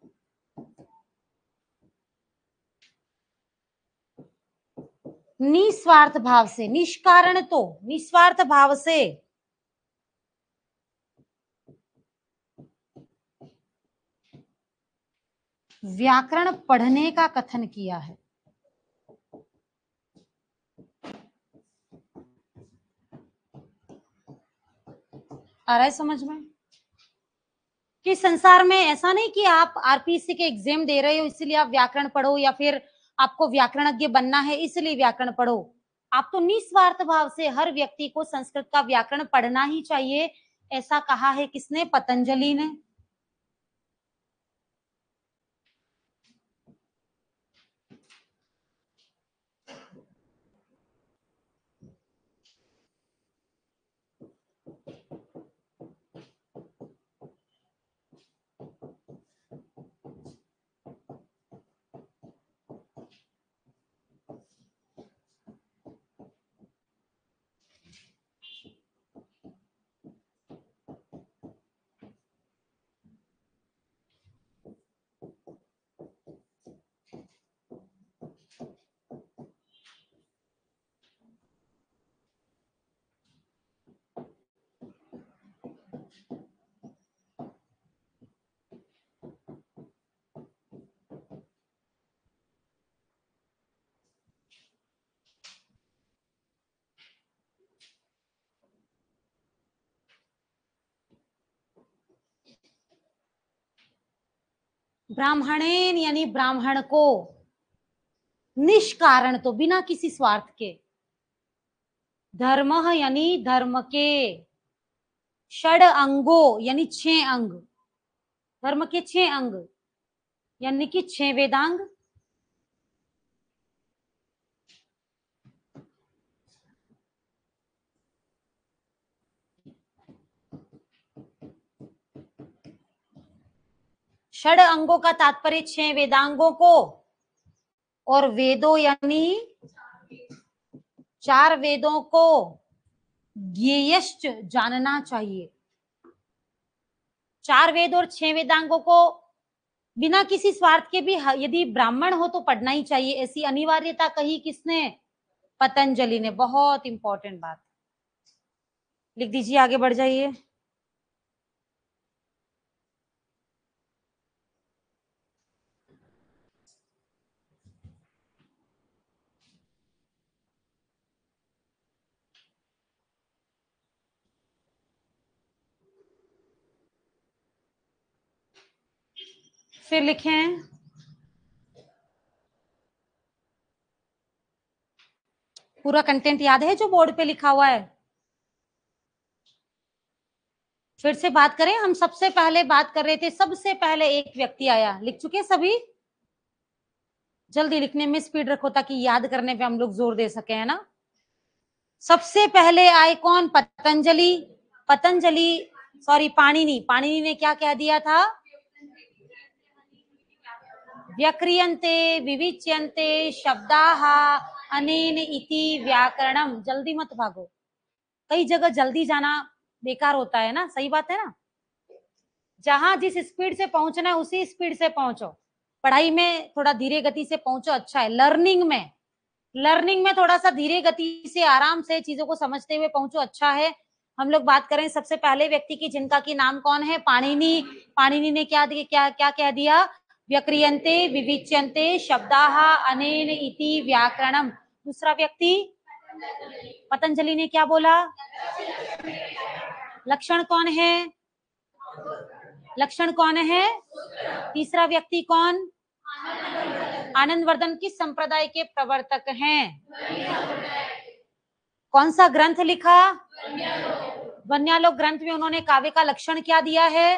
निस्वार्थ भाव से, निष्कारण तो निस्वार्थ भाव से व्याकरण पढ़ने का कथन किया है। आ रहा है समझ में? कि संसार में ऐसा नहीं कि आप आरपीएससी के एग्जाम दे रहे हो इसलिए आप व्याकरण पढ़ो, या फिर आपको व्याकरणज्ञ बनना है इसलिए व्याकरण पढ़ो। आप तो निस्वार्थ भाव से हर व्यक्ति को संस्कृत का व्याकरण पढ़ना ही चाहिए, ऐसा कहा है किसने? पतंजलि ने। ब्राह्मणेन यानी ब्राह्मण को, निष्कारण तो बिना किसी स्वार्थ के, धर्म यानी धर्म के, षड अंगो यानी छह अंग, धर्म के छह अंग यानी कि छह वेदांग, षड अंगों का तात्पर्य छह वेदांगों को, और वेदों यानी चार वेदों को ज्ञेयश्च जानना चाहिए। चार वेद और छह वेदांगों को बिना किसी स्वार्थ के भी यदि ब्राह्मण हो तो पढ़ना ही चाहिए, ऐसी अनिवार्यता कही किसने? पतंजलि ने। बहुत इंपॉर्टेंट बात, लिख दीजिए, आगे बढ़ जाइए। फिर लिखें पूरा कंटेंट याद है जो बोर्ड पे लिखा हुआ है? फिर से बात करें, हम सबसे पहले बात कर रहे थे, सबसे पहले एक व्यक्ति आया, लिख चुके सभी? जल्दी लिखने में स्पीड रखो ताकि याद करने पे हम लोग जोर दे सके, है ना। सबसे पहले आए कौन? पतंजलि। पतंजलि सॉरी पाणिनि। पाणिनि ने क्या कह दिया था? व्यक्रियन्ते विविच्यन्ते शब्दाः अनेन इति व्याकरणम। जल्दी मत भागो, कई जगह जल्दी जाना बेकार होता है ना, सही बात है ना। जहां जिस स्पीड से पहुंचना है उसी स्पीड से पहुंचो। पढ़ाई में थोड़ा धीरे गति से पहुंचो, अच्छा है। लर्निंग में लर्निंग में थोड़ा सा धीरे गति से आराम से चीजों को समझते हुए पहुंचो, अच्छा है। हम लोग बात करें सबसे पहले व्यक्ति की, जिनका की नाम कौन है? पाणिनि। पाणिनि ने क्या दिया, क्या क्या कह दिया? व्यक्रियन्ते विविच्यन्ते शब्दाः अनेन इति व्याकरणम। दूसरा व्यक्ति पतंजलि ने क्या बोला? लक्षण कौन है? लक्षण कौन है? तीसरा व्यक्ति कौन? आनंदवर्धन किस संप्रदाय के प्रवर्तक हैं? कौन सा ग्रंथ लिखा? ध्वन्यालोक ग्रंथ में उन्होंने काव्य का लक्षण क्या दिया है?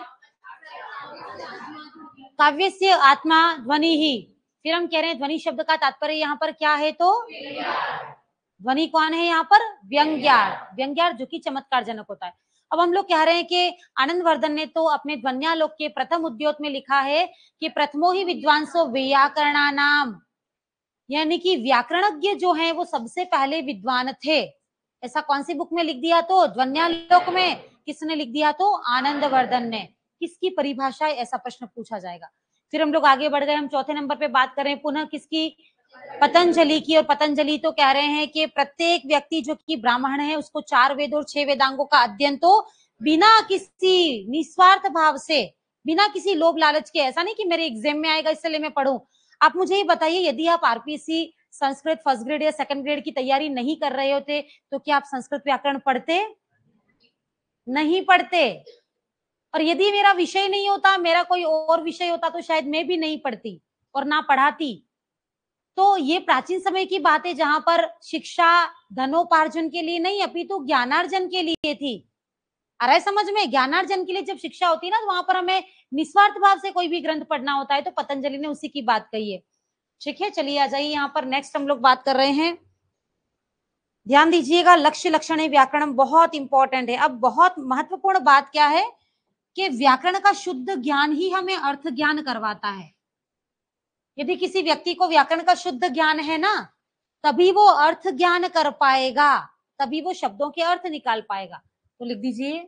काव्य से आत्मा ध्वनि ही। फिर हम कह रहे हैं ध्वनि शब्द का तात्पर्य यहाँ पर क्या है? तो ध्वनि कौन है यहाँ पर? व्यंग्यार्थ। व्यंग्यार्थ जो कि चमत्कार जनक होता है। अब हम लोग कह रहे हैं कि आनंदवर्धन ने तो अपने ध्वन्यालोक के प्रथम उद्योत में लिखा है कि प्रथमो ही विद्वांसो व्याकरणा नाम, यानी कि व्याकरणज्ञ जो हैं वो सबसे पहले विद्वान थे। ऐसा कौन सी बुक में लिख दिया? तो ध्वन्यालोक में। किसने लिख दिया? तो आनंदवर्धन ने। किसकी परिभाषा है, ऐसा प्रश्न पूछा जाएगा। फिर हम लोग आगे बढ़ गए, हम चौथे नंबर पे बात करें पुनः किसकी? पतंजलि की। और पतंजलि तो कह रहे हैं कि प्रत्येक व्यक्ति जो कि ब्राह्मण है उसको चार वेद और छह वेदांगों का अध्ययन तो बिना किसी निस्वार्थ भाव से, बिना किसी लोभ लालच के, ऐसा नहीं कि मेरे एग्जाम में आएगा इसलिए मैं पढ़ूं। आप मुझे ये बताइए, यदि आप आरपीसी संस्कृत फर्स्ट ग्रेड या सेकंड ग्रेड की तैयारी नहीं कर रहे होते तो क्या आप संस्कृत व्याकरण पढ़ते? नहीं पढ़ते। और यदि मेरा विषय नहीं होता, मेरा कोई और विषय होता तो शायद मैं भी नहीं पढ़ती और ना पढ़ाती। तो ये प्राचीन समय की बात है जहां पर शिक्षा धनोपार्जन के लिए नहीं अपितु ज्ञानार्जन के लिए थी। आ रहा है समझ में? ज्ञानार्जन के लिए जब शिक्षा होती है ना, तो वहां पर हमें निस्वार्थ भाव से कोई भी ग्रंथ पढ़ना होता है। तो पतंजलि ने उसी की बात कही है। ठीक है, चलिए आ जाइए यहाँ पर। नेक्स्ट हम लोग बात कर रहे हैं, ध्यान दीजिएगा, लक्ष्य लक्षण व्याकरण बहुत इंपॉर्टेंट है। अब बहुत महत्वपूर्ण बात क्या है कि व्याकरण का शुद्ध ज्ञान ही हमें अर्थ ज्ञान करवाता है। यदि किसी व्यक्ति को व्याकरण का शुद्ध ज्ञान है ना, तभी वो अर्थ ज्ञान कर पाएगा, तभी वो शब्दों के अर्थ निकाल पाएगा। तो लिख दीजिए,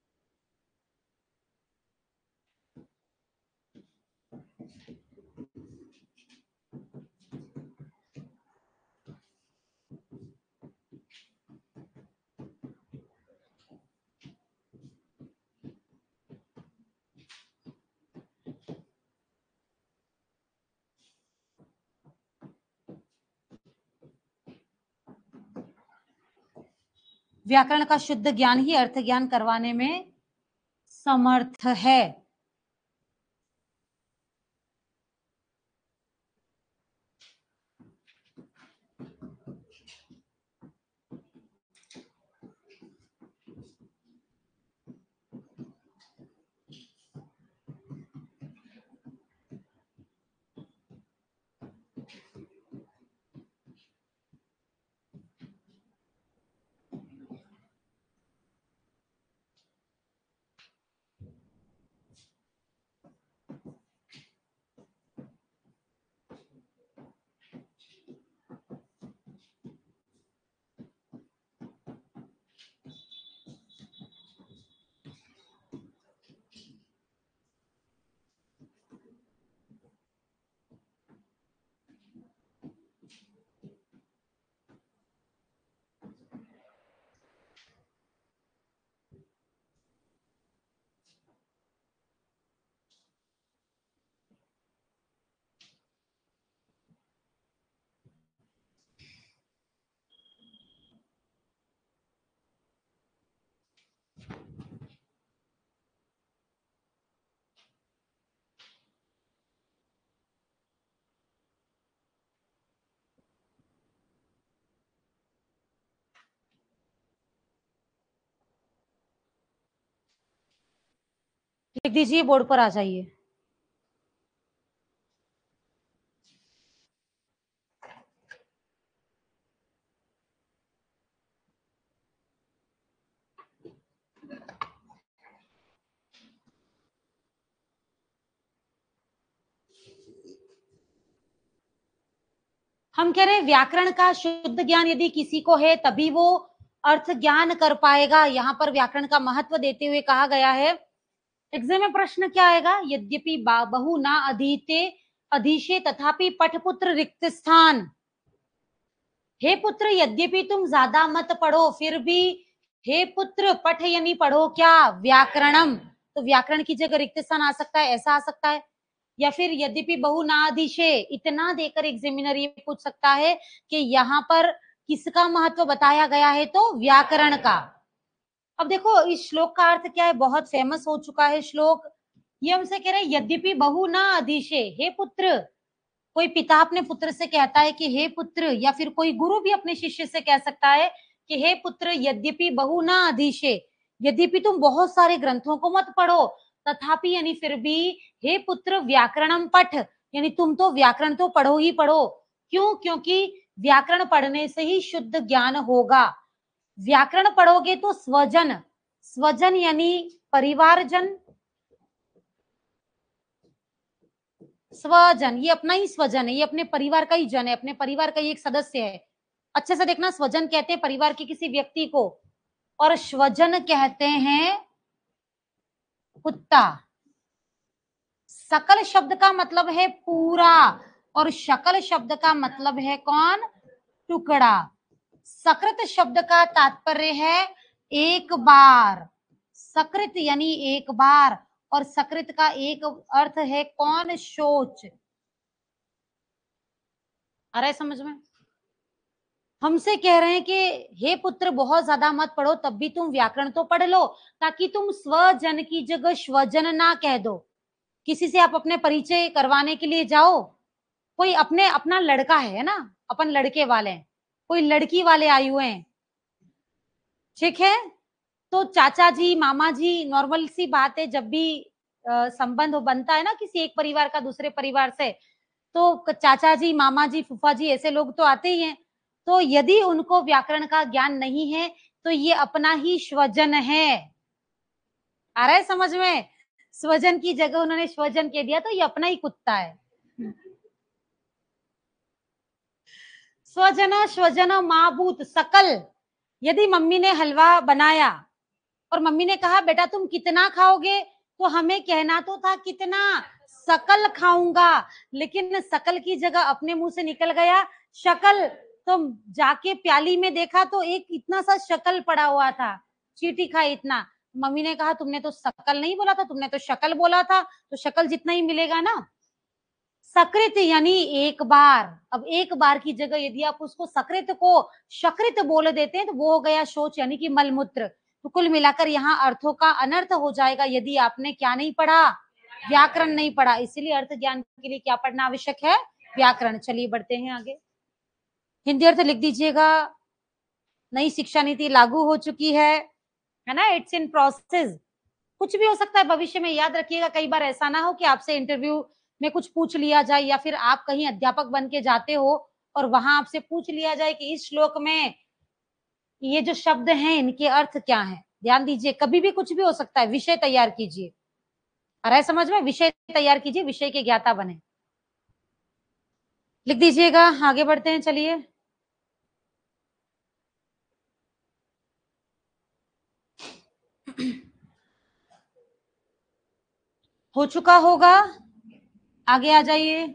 व्याकरण का शुद्ध ज्ञान ही अर्थ ज्ञान करवाने में समर्थ है। लिख दीजिए, बोर्ड पर आ जाइए। हम कह रहे हैं व्याकरण का शुद्ध ज्ञान यदि किसी को है तभी वो अर्थ ज्ञान कर पाएगा। यहाँ पर व्याकरण का महत्व देते हुए कहा गया है। एग्जाम में प्रश्न क्या आएगा? यद्यपि बहु ना अधीते अधीशे तथापि पठपुत्र रिक्त स्थान। हे पुत्र, यद्यपि तुम ज्यादा मत पढ़ो फिर भी हे पुत्र पठ यानी पढ़ो क्या? व्याकरणम। तो व्याकरण की जगह रिक्त स्थान आ सकता है, ऐसा आ सकता है। या फिर यद्यपि बहु नाधिशे, इतना देकर एग्जामिनर ये पूछ सकता है कि यहाँ पर किसका महत्व बताया गया है? तो व्याकरण का। अब देखो इस श्लोक का अर्थ क्या है, बहुत फेमस हो चुका है श्लोक। ये हमसे कह रहे हैं यद्यपि बहु ना अधिशे, हे पुत्र। कोई पिता अपने पुत्र से कहता है कि हे पुत्र, या फिर कोई गुरु भी अपने शिष्य से कह सकता है कि हे पुत्र यद्यपि बहु ना अधिशे, यद्यपि तुम बहुत सारे ग्रंथों को मत पढ़ो, तथापि यानी फिर भी हे पुत्र व्याकरणम पठ, यानी तुम तो व्याकरण तो पढ़ो ही पढ़ो। क्यों? क्योंकि व्याकरण पढ़ने से ही शुद्ध ज्ञान होगा। व्याकरण पढ़ोगे तो स्वजन, स्वजन यानी परिवारजन, स्वजन ये अपना ही स्वजन है, ये अपने परिवार का ही जन है, अपने परिवार का ही एक सदस्य है। अच्छे से देखना, स्वजन कहते हैं परिवार के किसी व्यक्ति को, और स्वजन कहते हैं कुत्ता। सकल शब्द का मतलब है पूरा, और शकल शब्द का मतलब है कौन? टुकड़ा। सकृत शब्द का तात्पर्य है एक बार, सकृत यानी एक बार, और सकृत का एक अर्थ है कौन? सोच। आ रहा है समझ में? हमसे कह रहे हैं कि हे पुत्र बहुत ज्यादा मत पढ़ो, तब भी तुम व्याकरण तो पढ़ लो, ताकि तुम स्वजन की जगह स्वजन ना कह दो। किसी से आप अपने परिचय करवाने के लिए जाओ, कोई अपने अपना लड़का है ना, अपन लड़के वाले हैं, कोई लड़की वाले आए हुए हैं, ठीक है, तो चाचा जी मामा जी, नॉर्मल सी बात है, जब भी संबंध बनता है ना किसी एक परिवार का दूसरे परिवार से, तो चाचा जी मामा जी फूफा जी ऐसे लोग तो आते ही हैं। तो यदि उनको व्याकरण का ज्ञान नहीं है तो ये अपना ही स्वजन है। आ रहा है समझ में? स्वजन की जगह उन्होंने स्वजन कह दिया, तो ये अपना ही कुत्ता है। स्वजना स्वजना माभूत सकल। यदि मम्मी ने हलवा बनाया और मम्मी ने कहा बेटा तुम कितना खाओगे, तो हमें कहना तो था कितना, सकल खाऊंगा, लेकिन सकल की जगह अपने मुंह से निकल गया शकल। तो जाके प्याली में देखा तो एक इतना सा शकल पड़ा हुआ था, चीटी खाई इतना। मम्मी ने कहा तुमने तो सकल नहीं बोला था, तुमने तो शकल बोला था, तो शकल जितना ही मिलेगा ना। सकृत यानी एक बार। अब एक बार की जगह यदि आप उसको सकृत को शकृत बोल देते हैं तो वो हो गया शौच यानी कि मलमूत्र। तो कुल मिलाकर यहाँ अर्थों का अनर्थ हो जाएगा यदि आपने क्या नहीं पढ़ा? व्याकरण नहीं पढ़ा। इसीलिए अर्थ ज्ञान के लिए क्या पढ़ना आवश्यक है? व्याकरण। चलिए बढ़ते हैं आगे। हिंदी अर्थ लिख दीजिएगा। नई शिक्षा नीति लागू हो चुकी है है ना, इट्स इन प्रोसेस। कुछ भी हो सकता है भविष्य में, याद रखिएगा। कई बार ऐसा ना हो कि आपसे इंटरव्यू में कुछ पूछ लिया जाए, या फिर आप कहीं अध्यापक बन के जाते हो और वहां आपसे पूछ लिया जाए कि इस श्लोक में ये जो शब्द हैं इनके अर्थ क्या हैं। ध्यान दीजिए, कभी भी कुछ भी हो सकता है। विषय तैयार कीजिए। आ रहा है समझ में? विषय तैयार कीजिए, विषय के ज्ञाता बने। लिख दीजिएगा। आगे बढ़ते हैं, चलिए। हो चुका होगा, आगे आ जाइए।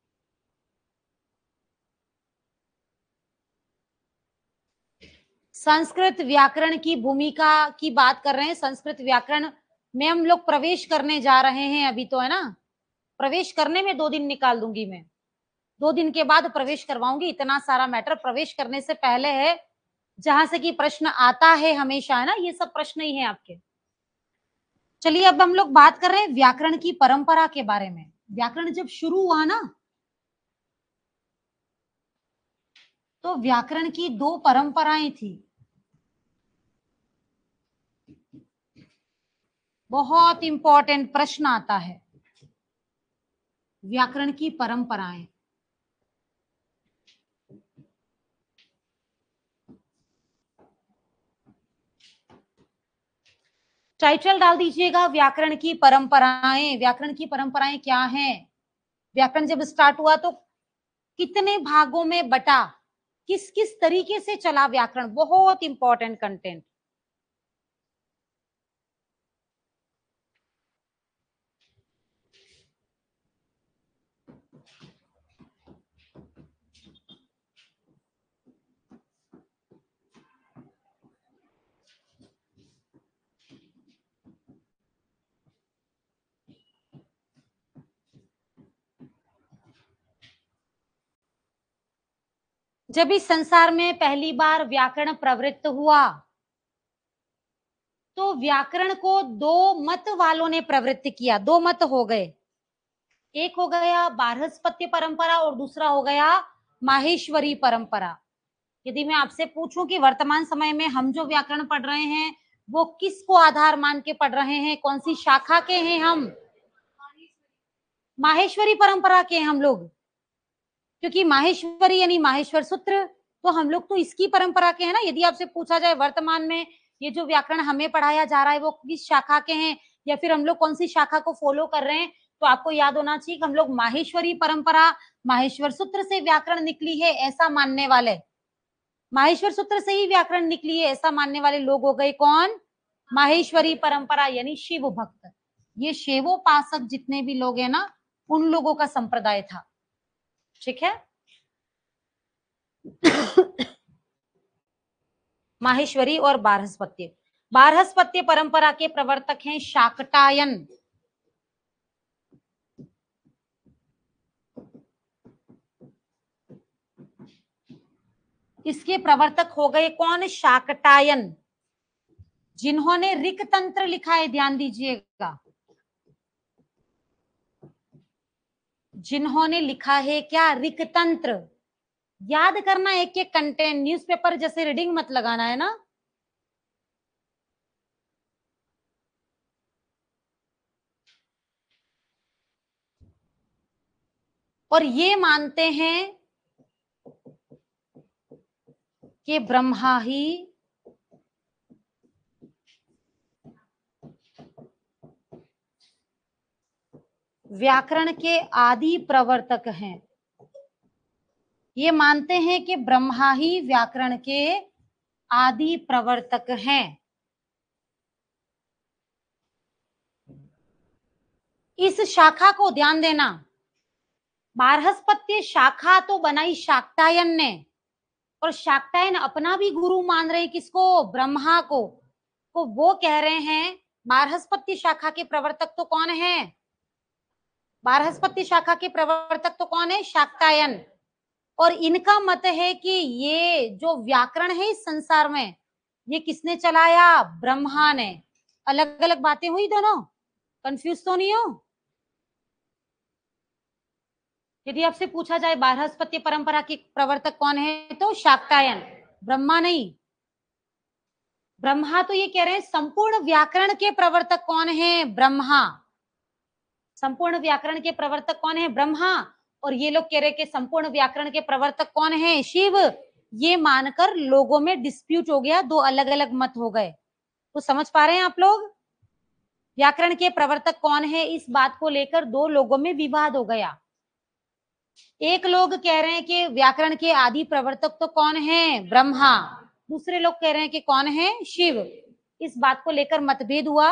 संस्कृत व्याकरण की भूमिका की बात कर रहे हैं। संस्कृत व्याकरण में हम लोग प्रवेश करने जा रहे हैं अभी तो, है ना। प्रवेश करने में दो दिन निकाल दूंगी मैं, दो दिन के बाद प्रवेश करवाऊंगी। इतना सारा मैटर प्रवेश करने से पहले है, जहां से कि प्रश्न आता है हमेशा, है ना। ये सब प्रश्न ही है आपके। चलिए अब हम लोग बात कर रहे हैं व्याकरण की परंपरा के बारे में। व्याकरण जब शुरू हुआ ना, तो व्याकरण की दो परंपराएं थी। बहुत इंपॉर्टेंट प्रश्न आता है, व्याकरण की परंपराएं। टाइटल डाल दीजिएगा व्याकरण की परंपराएं। व्याकरण की परंपराएं क्या हैं? व्याकरण जब स्टार्ट हुआ तो कितने भागों में बटा, किस किस तरीके से चला व्याकरण, बहुत इंपॉर्टेंट कंटेंट। जब इस संसार में पहली बार व्याकरण प्रवृत्त हुआ तो व्याकरण को दो मत वालों ने प्रवृत्त किया। दो मत हो गए, एक हो गया बारहस्पत्य परंपरा और दूसरा हो गया माहेश्वरी परंपरा। यदि मैं आपसे पूछूं कि वर्तमान समय में हम जो व्याकरण पढ़ रहे हैं वो किसको आधार मान के पढ़ रहे हैं, कौन सी शाखा के हैं हम? माहेश्वरी परंपरा के हम लोग, क्योंकि माहेश्वरी यानी माहेश्वर सूत्र, तो हम लोग तो इसकी परंपरा के हैं ना। यदि आपसे पूछा जाए वर्तमान में ये जो व्याकरण हमें पढ़ाया जा रहा है वो किस शाखा के हैं या फिर हम लोग कौन सी शाखा को फॉलो कर रहे हैं, तो आपको याद होना चाहिए कि हम लोग माहेश्वरी परंपरा, माहेश्वर सूत्र से व्याकरण निकली है ऐसा मानने वाले, माहेश्वर सूत्र से ही व्याकरण निकली है ऐसा मानने वाले लोग हो गए कौन? माहेश्वरी परंपरा यानी शिव भक्त। ये शिवोपासक जितने भी लोग हैं ना, उन लोगों का संप्रदाय था। ठीक है। माहेश्वरी और बारहस्पत्य। बारहस्पत्य परंपरा के प्रवर्तक हैं शाकटायन। इसके प्रवर्तक हो गए कौन? शाकटायन, जिन्होंने ऋक तंत्र लिखा है। ध्यान दीजिएगा, जिन्होंने लिखा है क्या? ऋक तंत्र। याद करना एक एक कंटेंट, न्यूज़पेपर जैसे रीडिंग मत लगाना है ना। और ये मानते हैं कि ब्रह्मा ही व्याकरण के आदि प्रवर्तक हैं। ये मानते हैं कि ब्रह्मा ही व्याकरण के आदि प्रवर्तक हैं। इस शाखा को ध्यान देना, बारहस्पत्य शाखा तो बनाई शाक्टायन ने, और शाक्टायन अपना भी गुरु मान रहे किसको? ब्रह्मा को। तो वो कह रहे हैं बारहस्पत्य शाखा के प्रवर्तक तो कौन है? बारहस्पत्य शाखा के प्रवर्तक तो कौन है? शाक्टायन। और इनका मत है कि ये जो व्याकरण है इस संसार में, ये किसने चलाया? ब्रह्मा ने। अलग अलग बातें हुई दोनों, कंफ्यूज तो नहीं हो? यदि आपसे पूछा जाए बारहस्पत्य परंपरा के प्रवर्तक कौन है, तो शाक्टायन, ब्रह्मा नहीं। ब्रह्मा तो ये कह रहे हैं संपूर्ण व्याकरण के प्रवर्तक कौन है? ब्रह्मा। संपूर्ण व्याकरण के प्रवर्तक कौन है? ब्रह्मा। और ये लोग कह रहे कि संपूर्ण व्याकरण के प्रवर्तक कौन है? शिव। ये मानकर लोगों में डिस्प्यूट हो गया, दो अलग अलग मत हो गए। तो समझ पा रहे हैं आप लोग? व्याकरण के प्रवर्तक कौन है, इस बात को लेकर दो लोगों में विवाद हो गया। एक लोग कह रहे हैं कि व्याकरण के आदि प्रवर्तक तो कौन है? ब्रह्मा। दूसरे लोग कह रहे हैं कि कौन है? शिव। इस बात को लेकर मतभेद हुआ।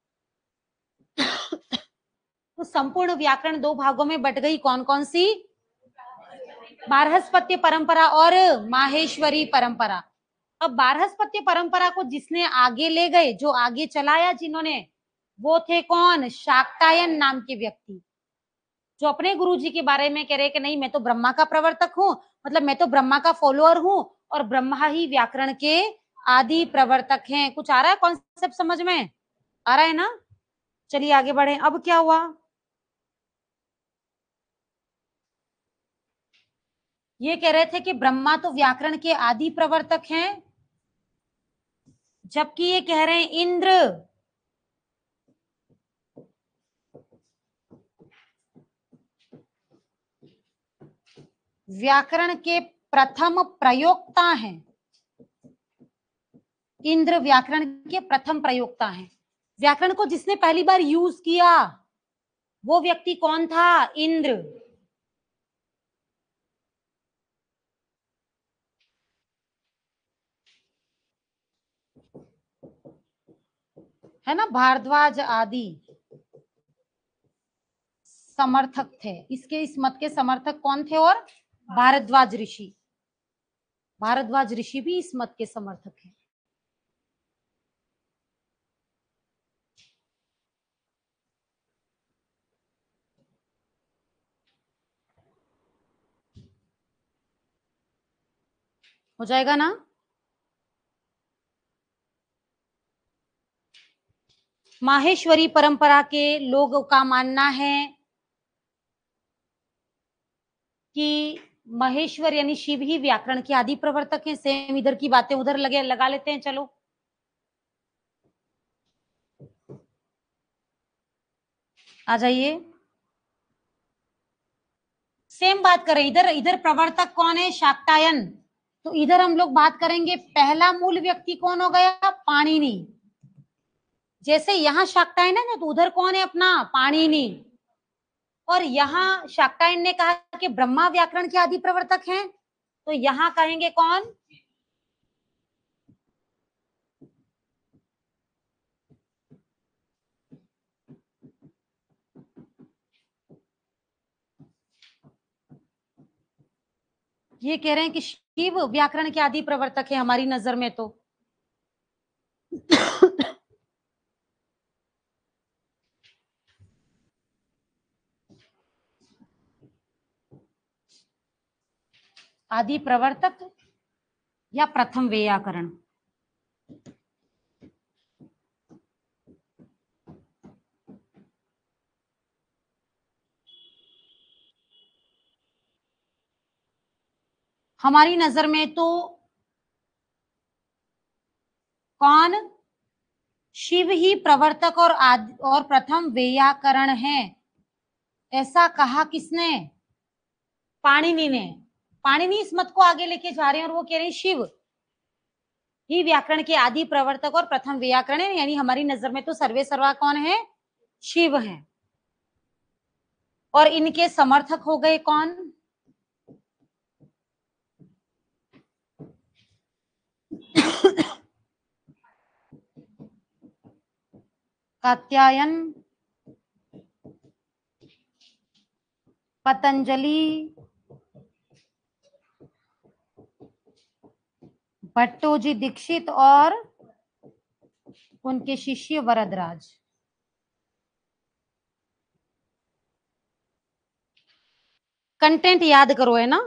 तो संपूर्ण व्याकरण दो भागों में बट गई, कौन कौन सी? बारहस्पत्य परंपरा और माहेश्वरी परंपरा। अब बारहस्पत्य परंपरा को जिसने आगे ले गए, जो आगे चलाया जिन्होंने, वो थे कौन? शाक्टायन नाम के व्यक्ति, जो अपने गुरुजी के बारे में कह रहे कि नहीं मैं तो ब्रह्मा का प्रवर्तक हूं, मतलब मैं तो ब्रह्मा का फॉलोअर हूं और ब्रह्मा ही व्याकरण के आदि प्रवर्तक हैं। कुछ आ रहा है कॉन्सेप्ट समझ में? आ रहा है ना? चलिए आगे बढ़े। अब क्या हुआ? ये कह रहे थे कि ब्रह्मा तो व्याकरण के आदि प्रवर्तक हैं, जबकि ये कह रहे हैं इंद्र व्याकरण के प्रथम प्रयोक्ता हैं। इंद्र व्याकरण के प्रथम प्रयोक्ता हैं। व्याकरण को जिसने पहली बार यूज किया वो व्यक्ति कौन था? इंद्र। है ना, भारद्वाज आदि समर्थक थे इसके, इस मत के समर्थक कौन थे? और भारद्वाज ऋषि। भारद्वाज ऋषि भी इस मत के समर्थक हैं। हो जाएगा ना? माहेश्वरी परंपरा के लोगों का मानना है कि महेश्वर यानी शिव ही व्याकरण के आदि प्रवर्तक हैं। सेम इधर की बातें उधर लगे लगा लेते हैं। चलो आ जाइए, सेम बात करें। इधर इधर प्रवर्तक कौन है? शाक्टायन। तो इधर हम लोग बात करेंगे पहला मूल व्यक्ति कौन हो गया? पाणिनि। जैसे यहाँ शाक्टायन है ना, तो उधर कौन है अपना? पाणिनि। और यहाँ शाक्टायन ने कहा कि ब्रह्मा व्याकरण के आदि प्रवर्तक हैं, तो यहाँ कहेंगे कौन? ये कह रहे हैं कि शिव व्याकरण के आदि प्रवर्तक है हमारी नजर में। तो आदि प्रवर्तक या प्रथम व्याकरण। हमारी नजर में तो कौन? शिव ही प्रवर्तक और आदि और प्रथम व्याकरण है। ऐसा कहा किसने? पाणिनि ने। पाणिनि इस मत को आगे लेके जा रहे हैं और वो कह रहे हैं शिव ही व्याकरण के आदि प्रवर्तक और प्रथम व्याकरण है। यानी हमारी नजर में तो सर्वे सर्वा कौन है? शिव है। और इनके समर्थक हो गए कौन? कात्यायन, पतंजलि, भट्टोजी दीक्षित और उनके शिष्य वरदराज। कंटेंट याद करो, है ना?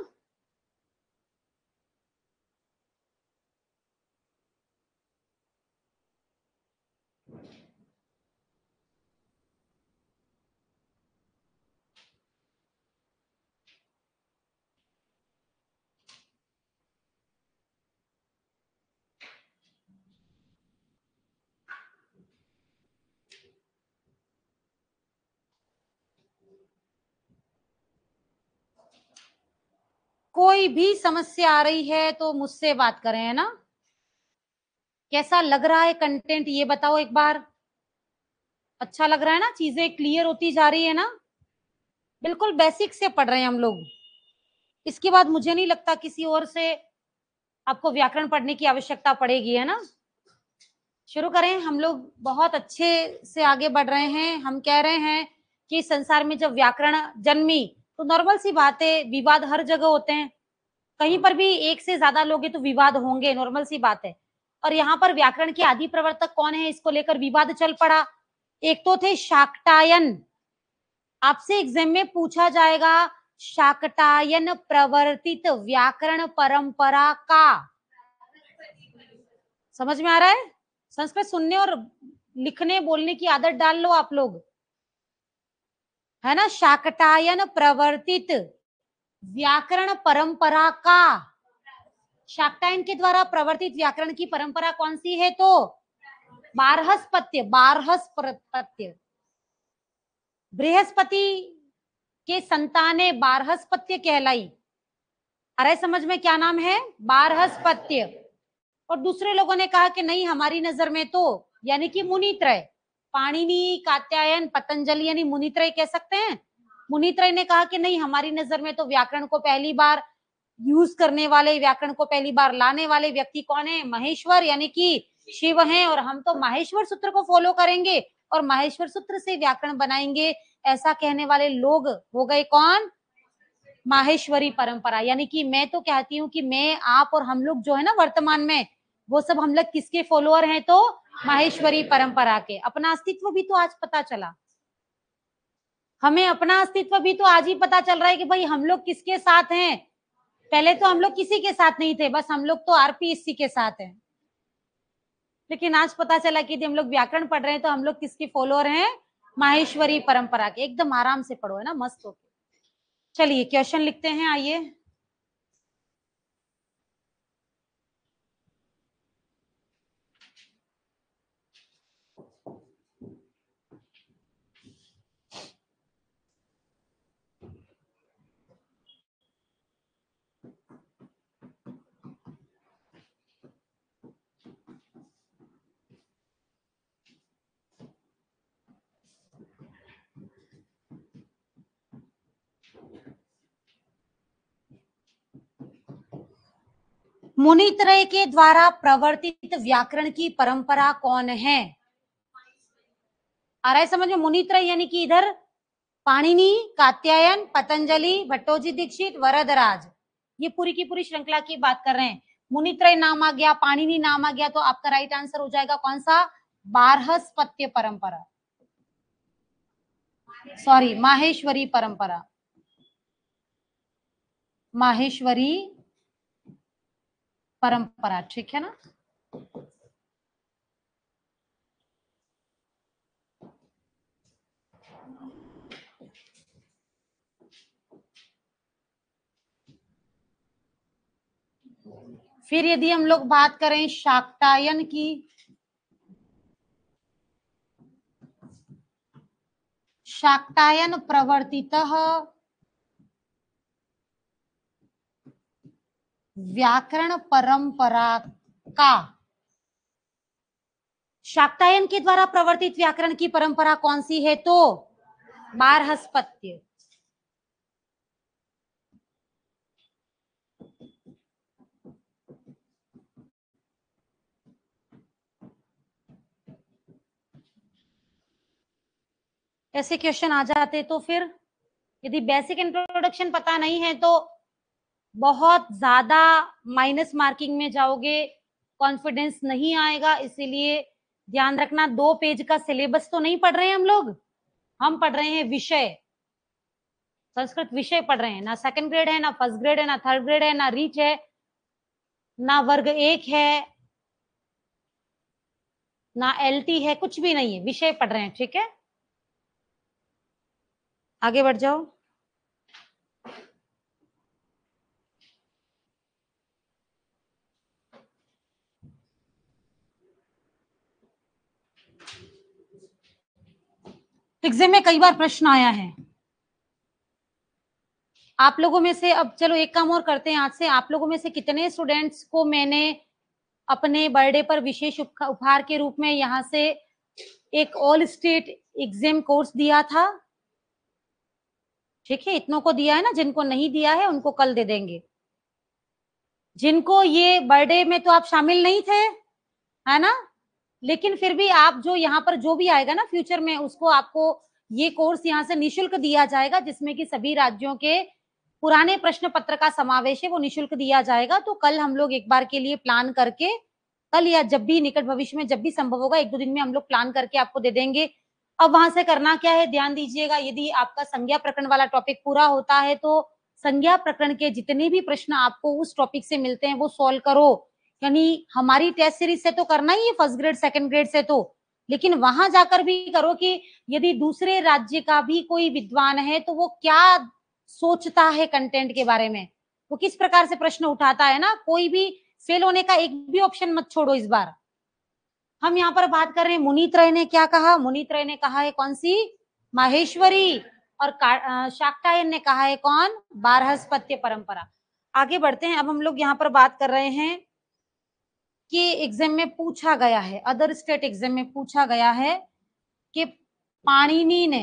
कोई भी समस्या आ रही है तो मुझसे बात करें, है ना? कैसा लग रहा है कंटेंट, ये बताओ एक बार। अच्छा लग रहा है ना? चीजें क्लियर होती जा रही है ना? बिल्कुल बेसिक से पढ़ रहे हैं हम लोग। इसके बाद मुझे नहीं लगता किसी और से आपको व्याकरण पढ़ने की आवश्यकता पड़ेगी, है ना? शुरू करें। हम लोग बहुत अच्छे से आगे बढ़ रहे हैं। हम कह रहे हैं कि संसार में जब व्याकरण जन्मी तो नॉर्मल सी बात है, विवाद हर जगह होते हैं। कहीं पर भी एक से ज्यादा लोग हैं तो विवाद होंगे, नॉर्मल सी बात है। और यहाँ पर व्याकरण के आदि प्रवर्तक कौन है, इसको लेकर विवाद चल पड़ा। एक तो थे शाक्टायन। आपसे एग्जाम में पूछा जाएगा शाक्टायन प्रवर्तित व्याकरण परंपरा का। समझ में आ रहा है? संस्कृत सुनने और लिखने बोलने की आदत डाल लो आप लोग, है ना? शाक्टायन प्रवर्तित व्याकरण परंपरा का। शाक्टायन के द्वारा प्रवर्तित व्याकरण की परंपरा कौन सी है? तो बारहस्पत्य। बारहस्पत्य बृहस्पति के संताने बारहस्पत्य कहलाई। आ रहा है समझ में? क्या नाम है? बारहस्पत्य। और दूसरे लोगों ने कहा कि नहीं, हमारी नजर में तो यानी कि मुनित्रय, पाणिनि, कात्यायन, पतंजलि यानी मुनित्रय कह सकते हैं। मुनित्रय ने कहा कि नहीं, हमारी नजर में तो व्याकरण को पहली बार यूज करने वाले, व्याकरण को पहली बार लाने वाले व्यक्ति कौन है? महेश्वर यानी कि शिव हैं, और हम तो माहेश्वर सूत्र को फॉलो करेंगे और माहेश्वर सूत्र से व्याकरण बनाएंगे। ऐसा कहने वाले लोग हो गए कौन? माहेश्वरी परंपरा। यानी कि मैं तो कहती हूँ कि मैं, आप और हम लोग जो है ना वर्तमान में, वो सब हम लोग किसके फॉलोअर हैं? तो माहेश्वरी परंपरा के। अपना अस्तित्व भी तो आज पता चला, हमें अपना अस्तित्व भी तो आज ही पता चल रहा है कि भाई हम लोग किसके साथ हैं। पहले तो हम लोग किसी के साथ नहीं थे, बस हम लोग तो आरपीएससी के साथ हैं। लेकिन आज पता चला कि हम लोग व्याकरण पढ़ रहे हैं तो हम लोग किसके फॉलोअर हैं? माहेश्वरी परंपरा के। एकदम आराम से पढ़ो, है ना, मस्त हो। चलिए क्वेश्चन लिखते हैं, आइए। मुनित्रय के द्वारा प्रवर्तित व्याकरण की परंपरा कौन है? आ रहा है समझ में? मुनित्रय यानी कि इधर पाणिनि, कात्यायन, पतंजलि, भट्टोजी दीक्षित, वरदराज, ये पूरी की पूरी श्रृंखला की बात कर रहे हैं। मुनित्रय नाम आ गया, पाणिनि नाम आ गया, तो आपका राइट आंसर हो जाएगा कौन सा? बारहस्पत्य परंपरा, सॉरी माहेश्वरी परंपरा, माहेश्वरी परंपरा, ठीक है ना। फिर यदि हम लोग बात करें शाक्तायन की, शाक्तायन प्रवर्तितः व्याकरण परंपरा का, शाक्तायन के द्वारा प्रवर्तित व्याकरण की परंपरा कौन सी है? तो बारहस्पत्य। ऐसे क्वेश्चन आ जाते तो फिर यदि बेसिक इंट्रोडक्शन पता नहीं है तो बहुत ज्यादा माइनस मार्किंग में जाओगे, कॉन्फिडेंस नहीं आएगा। इसीलिए ध्यान रखना, दो पेज का सिलेबस तो नहीं पढ़ रहे हैं हम लोग, हम पढ़ रहे हैं विषय, संस्कृत विषय पढ़ रहे हैं। ना सेकंड ग्रेड है, ना फर्स्ट ग्रेड है, ना थर्ड ग्रेड है, ना रीच है, ना वर्ग एक है, ना एलटी है, कुछ भी नहीं है, विषय पढ़ रहे हैं, ठीक है। आगे बढ़ जाओ। एग्जाम में कई बार प्रश्न आया है आप लोगों में से। अब चलो एक काम और करते हैं आज से, आप लोगों में से कितने स्टूडेंट्स को मैंने अपने बर्थडे पर विशेष उपहार के रूप में यहाँ से एक ऑल स्टेट एग्जाम कोर्स दिया था? ठीक है, इतनों को दिया है ना, जिनको नहीं दिया है उनको कल दे देंगे। जिनको ये बर्थडे में तो आप शामिल नहीं थे, है ना, लेकिन फिर भी आप जो यहाँ पर जो भी आएगा ना फ्यूचर में, उसको आपको ये कोर्स यहाँ से निशुल्क दिया जाएगा, जिसमें कि सभी राज्यों के पुराने प्रश्न पत्र का समावेश है, वो निशुल्क दिया जाएगा। तो कल हम लोग एक बार के लिए प्लान करके, कल या जब भी निकट भविष्य में जब भी संभव होगा, एक दो दिन में हम लोग प्लान करके आपको दे देंगे। अब वहां से करना क्या है, ध्यान दीजिएगा। यदि आपका संज्ञा प्रकरण वाला टॉपिक पूरा होता है तो संज्ञा प्रकरण के जितने भी प्रश्न आपको उस टॉपिक से मिलते हैं वो सॉल्व करो। यानी हमारी टेस्ट सीरीज से तो करना ही है, फर्स्ट ग्रेड सेकंड ग्रेड से तो, लेकिन वहां जाकर भी करो कि यदि दूसरे राज्य का भी कोई विद्वान है तो वो क्या सोचता है कंटेंट के बारे में, वो किस प्रकार से प्रश्न उठाता है ना। कोई भी फेल होने का एक भी ऑप्शन मत छोड़ो इस बार। हम यहाँ पर बात कर रहे हैं मुनित्रय ने क्या कहा, मुनित्रय ने कहा है कौन सी? माहेश्वरी। और शाक्तायन ने कहा है कौन? बारहस्पत्य परंपरा। आगे बढ़ते हैं। अब हम लोग यहाँ पर बात कर रहे हैं कि एग्जाम में पूछा गया है, अदर स्टेट एग्जाम में पूछा गया है कि पाणिनि ने,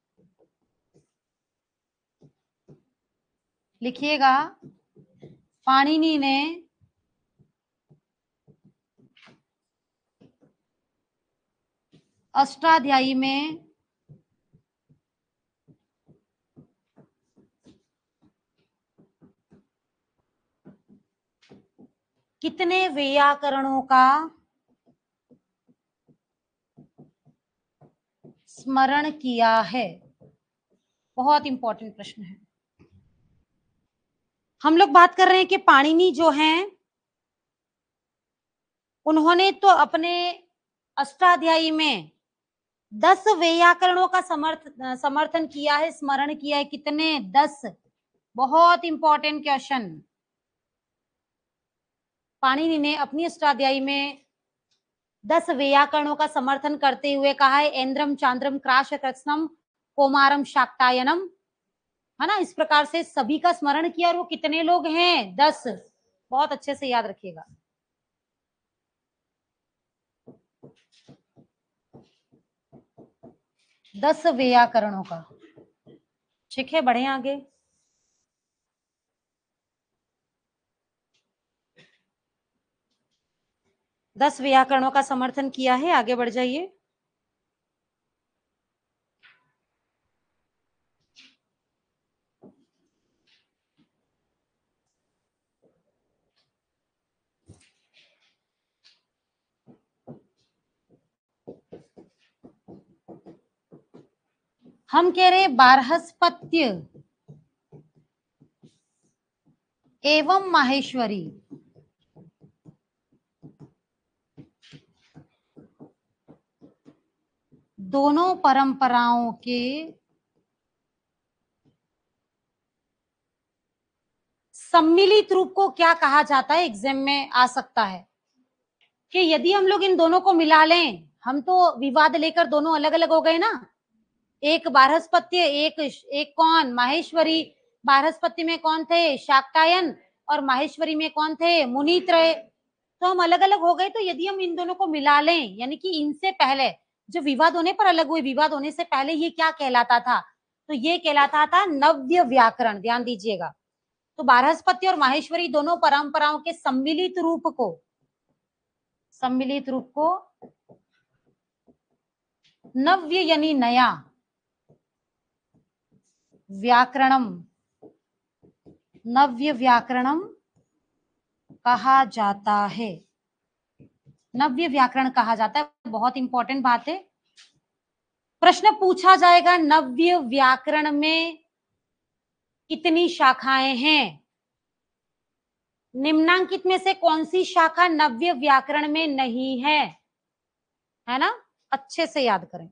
लिखिएगा, पाणिनि ने अष्टाध्यायी में कितने वैयाकरणों का स्मरण किया है? बहुत इंपॉर्टेंट प्रश्न है। हम लोग बात कर रहे हैं कि पाणिनि जो हैं, उन्होंने तो अपने अष्टाध्यायी में दस वैयाकरणों का समर्थ समर्थन किया है, स्मरण किया है। कितने? दस। बहुत इंपॉर्टेंट क्वेश्चन। पाणिनि ने अपनी अष्टाध्यायी में दस वैयाकरणों का समर्थन करते हुए कहा है, ऐन्द्रम चांद्रम क्राश कृत्स्नम कौमारम शाक्तायनम, है ना। इस प्रकार से सभी का स्मरण किया। और वो कितने लोग हैं? दस। बहुत अच्छे से याद रखिएगा। दस वैयाकरणों का। ठीक है, बढ़े आगे। दस व्याकरणों का समर्थन किया है। आगे बढ़ जाइए। हम कह रहे बारहस्पत्य एवं माहेश्वरी दोनों परंपराओं के सम्मिलित रूप को क्या कहा जाता है? एग्जाम में आ सकता है कि यदि हम लोग इन दोनों को मिला लें, हम तो विवाद लेकर दोनों अलग अलग हो गए ना। एक बारहस्पत्य, एक एक कौन? माहेश्वरी। बारहस्पत्य में कौन थे? शाक्तायन। और माहेश्वरी में कौन थे? मुनित्रय। तो हम अलग अलग हो गए। तो यदि हम इन दोनों को मिला लें, यानी कि इनसे पहले जो विवाद होने पर अलग हुए, विवाद होने से पहले ये क्या कहलाता था? तो ये कहलाता था नव्य व्याकरण। ध्यान दीजिएगा। तो बारहस्पति और माहेश्वरी दोनों परंपराओं के सम्मिलित रूप को सम्मिलित रूप को नव्य यानी नया व्याकरणम नव्य व्याकरणम कहा जाता है। नव्य व्याकरण कहा जाता है। बहुत इंपॉर्टेंट बात है। प्रश्न पूछा जाएगा, नव्य व्याकरण में कितनी शाखाएं हैं? निम्नांकित में से कौन सी शाखा नव्य व्याकरण में नहीं है? है ना। अच्छे से याद करें।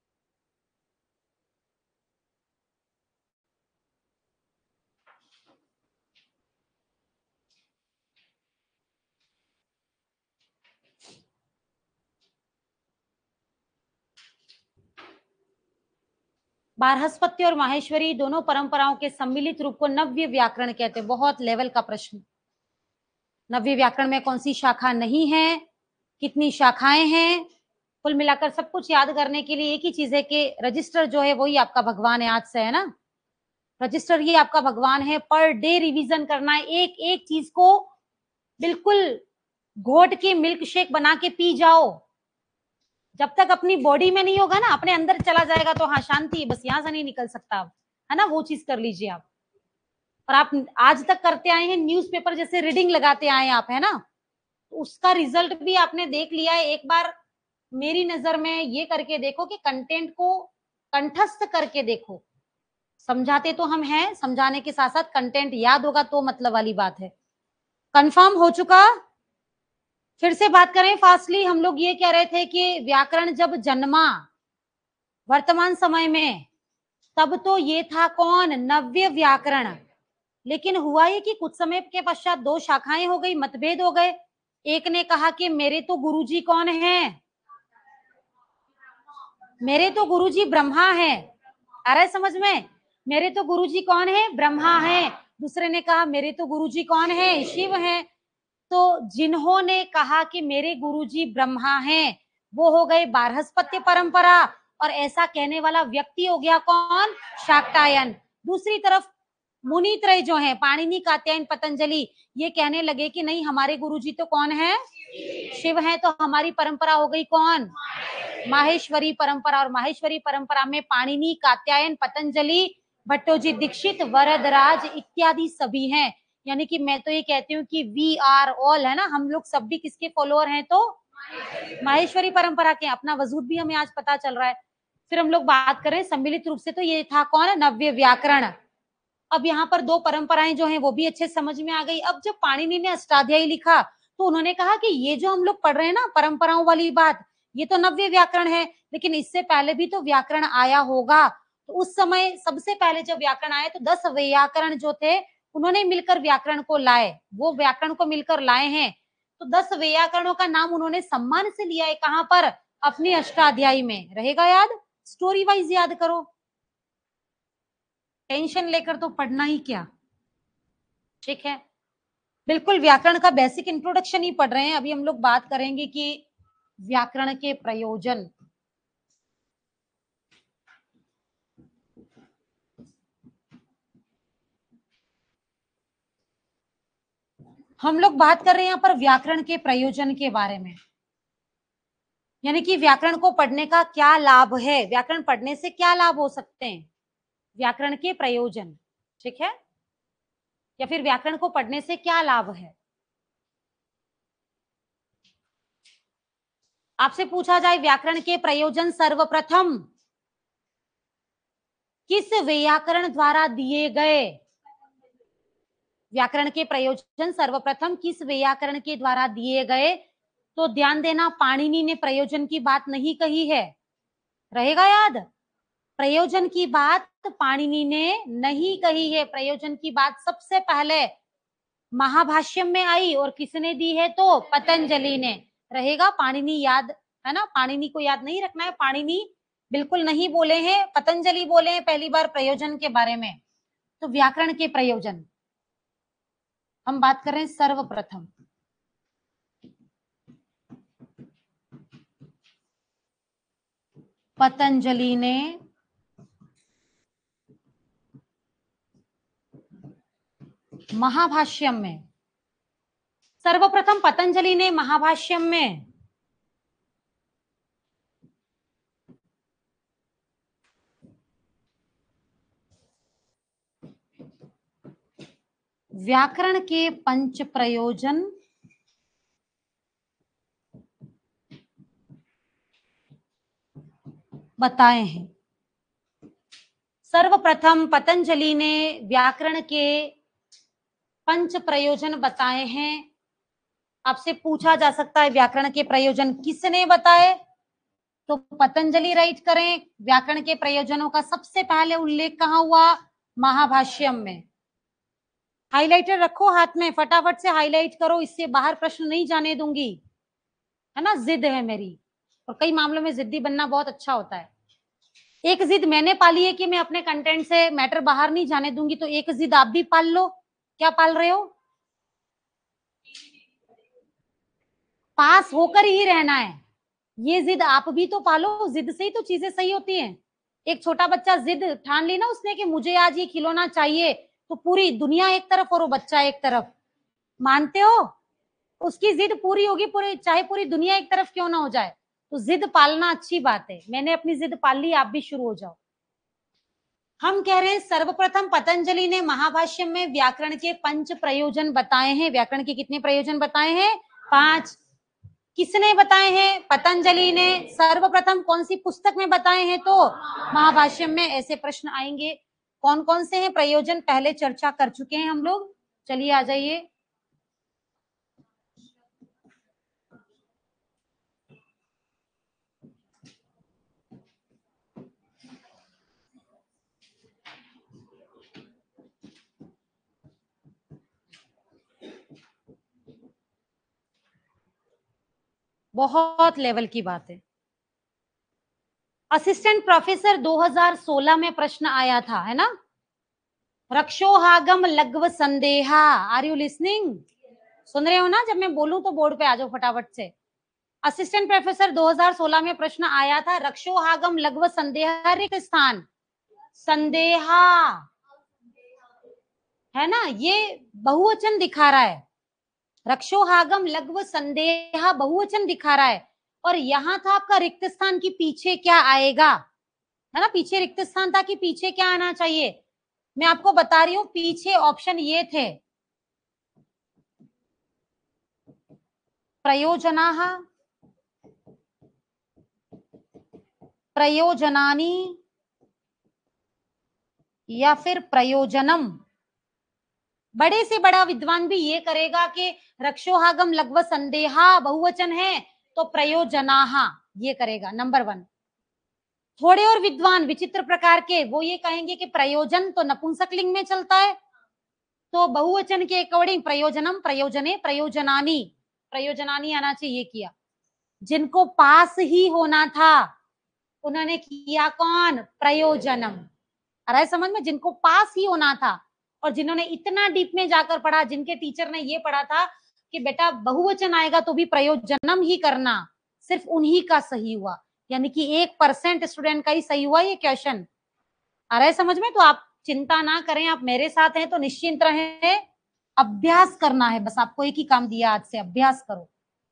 बारहस्पति और माहेश्वरी दोनों परंपराओं के सम्मिलित रूप को नव्य व्याकरण कहते हैं। बहुत लेवल का प्रश्न। नव्य व्याकरण में कौन सी शाखा नहीं है? कितनी शाखाएं हैं? कुल मिलाकर सब कुछ याद करने के लिए एक ही चीज है कि रजिस्टर जो है वही आपका भगवान है। आज से, है ना। रजिस्टर ही आपका भगवान है। पर डे रिवीजन करना है। एक एक चीज को बिल्कुल घोट के मिल्क शेक बना के पी जाओ। जब तक अपनी बॉडी में नहीं होगा ना, अपने अंदर चला जाएगा तो हाँ शांति, बस यहां से नहीं निकल सकता, है ना। वो चीज कर लीजिए आप। और आप आज तक करते आए हैं, न्यूज़पेपर जैसे रीडिंग लगाते आए आप, है ना। तो उसका रिजल्ट भी आपने देख लिया है। एक बार मेरी नजर में ये करके देखो कि कंटेंट को कंठस्थ करके देखो। समझाते तो हम हैं, समझाने के साथ साथ कंटेंट याद होगा तो मतलब वाली बात है। कंफर्म हो चुका? फिर से बात करें फास्टली। हम लोग ये कह रहे थे कि व्याकरण जब जन्मा वर्तमान समय में, तब तो ये था कौन? नव्य व्याकरण। लेकिन हुआ ये कि कुछ समय के पश्चात दो शाखाएं हो गई, मतभेद हो गए। एक ने कहा कि मेरे तो गुरुजी कौन है? मेरे तो गुरुजी ब्रह्मा है। आ रहा है समझ में? मेरे तो गुरुजी कौन है? ब्रह्मा है। दूसरे ने कहा मेरे तो गुरुजी कौन है, शिव हैं। तो जिन्होंने कहा कि मेरे गुरुजी ब्रह्मा हैं, वो हो गए बारहस्पत्य परंपरा, और ऐसा कहने वाला व्यक्ति हो गया कौन, शाक्तायन। दूसरी तरफ मुनित्रय जो है, पाणिनि, कात्यायन, पतंजलि, ये कहने लगे कि नहीं हमारे गुरुजी तो कौन है, शिव हैं, तो हमारी परंपरा हो गई कौन, माहेश्वरी परंपरा। और माहेश्वरी परंपरा में पाणिनि, कात्यायन, पतंजलि, भट्टोजी दीक्षित, वरदराज इत्यादि सभी हैं। यानी कि मैं तो ये कहती हूँ कि वी आर ऑल, है ना, हम लोग सब भी किसके फॉलोअर हैं, तो माहेश्वरी परंपरा के। अपना वजूद भी हमें आज पता चल रहा है। फिर हम लोग बात करें सम्मिलित रूप से, तो ये था कौन, नव्य व्याकरण। अब यहाँ पर दो परंपराएं जो हैं वो भी अच्छे समझ में आ गई। अब जब पाणिनि ने अष्टाध्यायी लिखा तो उन्होंने कहा कि ये जो हम लोग पढ़ रहे हैं ना परंपराओं वाली बात, ये तो नव्य व्याकरण है, लेकिन इससे पहले भी तो व्याकरण आया होगा। तो उस समय सबसे पहले जब व्याकरण आए तो दस व्याकरण जो थे उन्होंने मिलकर व्याकरण को लाए, वो व्याकरण को मिलकर लाए हैं। तो दस व्याकरणों का नाम उन्होंने सम्मान से लिया है, कहां पर, अपनी अष्टाध्यायी में। रहेगा याद, स्टोरी वाइज याद करो, टेंशन लेकर तो पढ़ना ही क्या, ठीक है। बिल्कुल व्याकरण का बेसिक इंट्रोडक्शन ही पढ़ रहे हैं। अभी हम लोग बात करेंगे कि व्याकरण के प्रयोजन। हम लोग बात कर रहे हैं यहाँ पर व्याकरण के प्रयोजन के बारे में, यानी कि व्याकरण को पढ़ने का क्या लाभ है, व्याकरण पढ़ने से क्या लाभ हो सकते हैं, व्याकरण के प्रयोजन, ठीक है, या फिर व्याकरण को पढ़ने से क्या लाभ है। आपसे पूछा जाए व्याकरण के प्रयोजन सर्वप्रथम किस व्याकरण द्वारा दिए गए, व्याकरण के प्रयोजन सर्वप्रथम किस व्याकरण के द्वारा दिए गए, तो ध्यान देना पाणिनि ने प्रयोजन की बात नहीं कही है, रहेगा याद, प्रयोजन की बात पाणिनि ने नहीं कही है। प्रयोजन की बात सबसे पहले महाभाष्यम में आई, और किसने दी है, तो पतंजलि ने। रहेगा, पाणिनि याद है ना, पाणिनि को याद नहीं रखना है, पाणिनि बिल्कुल नहीं बोले हैं, पतंजलि बोले हैं पहली बार प्रयोजन के बारे में। तो व्याकरण के प्रयोजन हम बात कर रहे हैं सर्वप्रथम, पतंजलि ने महाभाष्यम में, सर्वप्रथम पतंजलि ने महाभाष्यम में व्याकरण के पंच प्रयोजन बताए हैं। सर्वप्रथम पतंजलि ने व्याकरण के पंच प्रयोजन बताए हैं। आपसे पूछा जा सकता है व्याकरण के प्रयोजन किसने बताए, तो पतंजलि राइट करें। व्याकरण के प्रयोजनों का सबसे पहले उल्लेख कहां हुआ, महाभाष्यम में। हाइलाइटर रखो हाथ में, फटाफट से हाईलाइट करो, इससे बाहर प्रश्न नहीं जाने दूंगी, है ना, जिद है मेरी, और कई मामलों में जिद्दी बनना बहुत अच्छा होता है। एक जिद मैंने पाली है कि मैं अपने कंटेंट से मैटर बाहर नहीं जाने दूंगी, तो एक जिद आप भी पाल लो। क्या पाल रहे हो, पास होकर ही रहना है, ये जिद आप भी तो पालो, जिद से ही तो चीजें सही होती हैं। एक छोटा बच्चा जिद ठान ली ना उसने कि मुझे आज ये खिलौना चाहिए, तो पूरी दुनिया एक तरफ और वो बच्चा एक तरफ, मानते हो, उसकी जिद पूरी होगी, पूरी चाहे पूरी दुनिया एक तरफ क्यों ना हो जाए। तो जिद पालना अच्छी बात है, मैंने अपनी जिद पाल ली, आप भी शुरू हो जाओ। हम कह रहे हैं सर्वप्रथम पतंजलि ने महाभाष्य में व्याकरण के पंच प्रयोजन बताए हैं। व्याकरण के कितने प्रयोजन बताए हैं, पांच। किसने बताए हैं, पतंजलि ने। सर्वप्रथम कौन सी पुस्तक में बताए हैं, तो महाभाष्य में। ऐसे प्रश्न आएंगे, कौन कौन से हैं प्रयोजन, पहले चर्चा कर चुके हैं हम लोग। चलिए आ जाइए, बहुत लेवल की बात है। असिस्टेंट प्रोफेसर दो हज़ार सोलह में प्रश्न आया था, है ना, रक्षोहागम लघ्व संदेहा। Are you listening? सुन रहे हो ना? जब मैं बोलूं तो बोर्ड पे आ जाओ फटाफट से। असिस्टेंट प्रोफेसर दो हज़ार सोलह में प्रश्न आया था, रक्षोहागम लघ्व संदेहा रिक्त स्थान संदेहा है ना, ये बहुवचन दिखा रहा है। रक्षोहागम लघ्व संदेहा बहुवचन दिखा रहा है, और यहां था आपका रिक्त स्थान की पीछे क्या आएगा, है ना? पीछे रिक्त स्थान था कि पीछे क्या आना चाहिए? मैं आपको बता रही हूं, पीछे ऑप्शन ये थे, प्रयोजनाः, प्रयोजनानि या फिर प्रयोजनम। बड़े से बड़ा विद्वान भी ये करेगा कि रक्षोहागम लघ्व संदेहा बहुवचन है तो प्रयोजनाः ये करेगा, नंबर वन। थोड़े और विद्वान विचित्र प्रकार के वो ये कहेंगे कि प्रयोजन तो नपुंसक लिंग में चलता है, तो बहुवचन के अकॉर्डिंग प्रयोजनम, प्रयोजने, प्रयोजनानी, प्रयोजनानी आना चाहिए, ये किया। जिनको पास ही होना था उन्होंने किया कौन? प्रयोजनम। अरे समझ में? जिनको पास ही होना था और जिन्होंने इतना डीप में जाकर पढ़ा, जिनके टीचर ने ये पढ़ा था कि बेटा बहुवचन आएगा तो भी प्रयोजनम ही करना, सिर्फ उन्हीं का सही हुआ। यानी कि एक परसेंट स्टूडेंट का ही सही हुआ ये क्वेश्चन। आ रहा है समझ में? तो आप चिंता ना करें, आप मेरे साथ हैं तो निश्चिंत रहें, अभ्यास करना है बस। आपको एक ही काम दिया आज से, अभ्यास करो।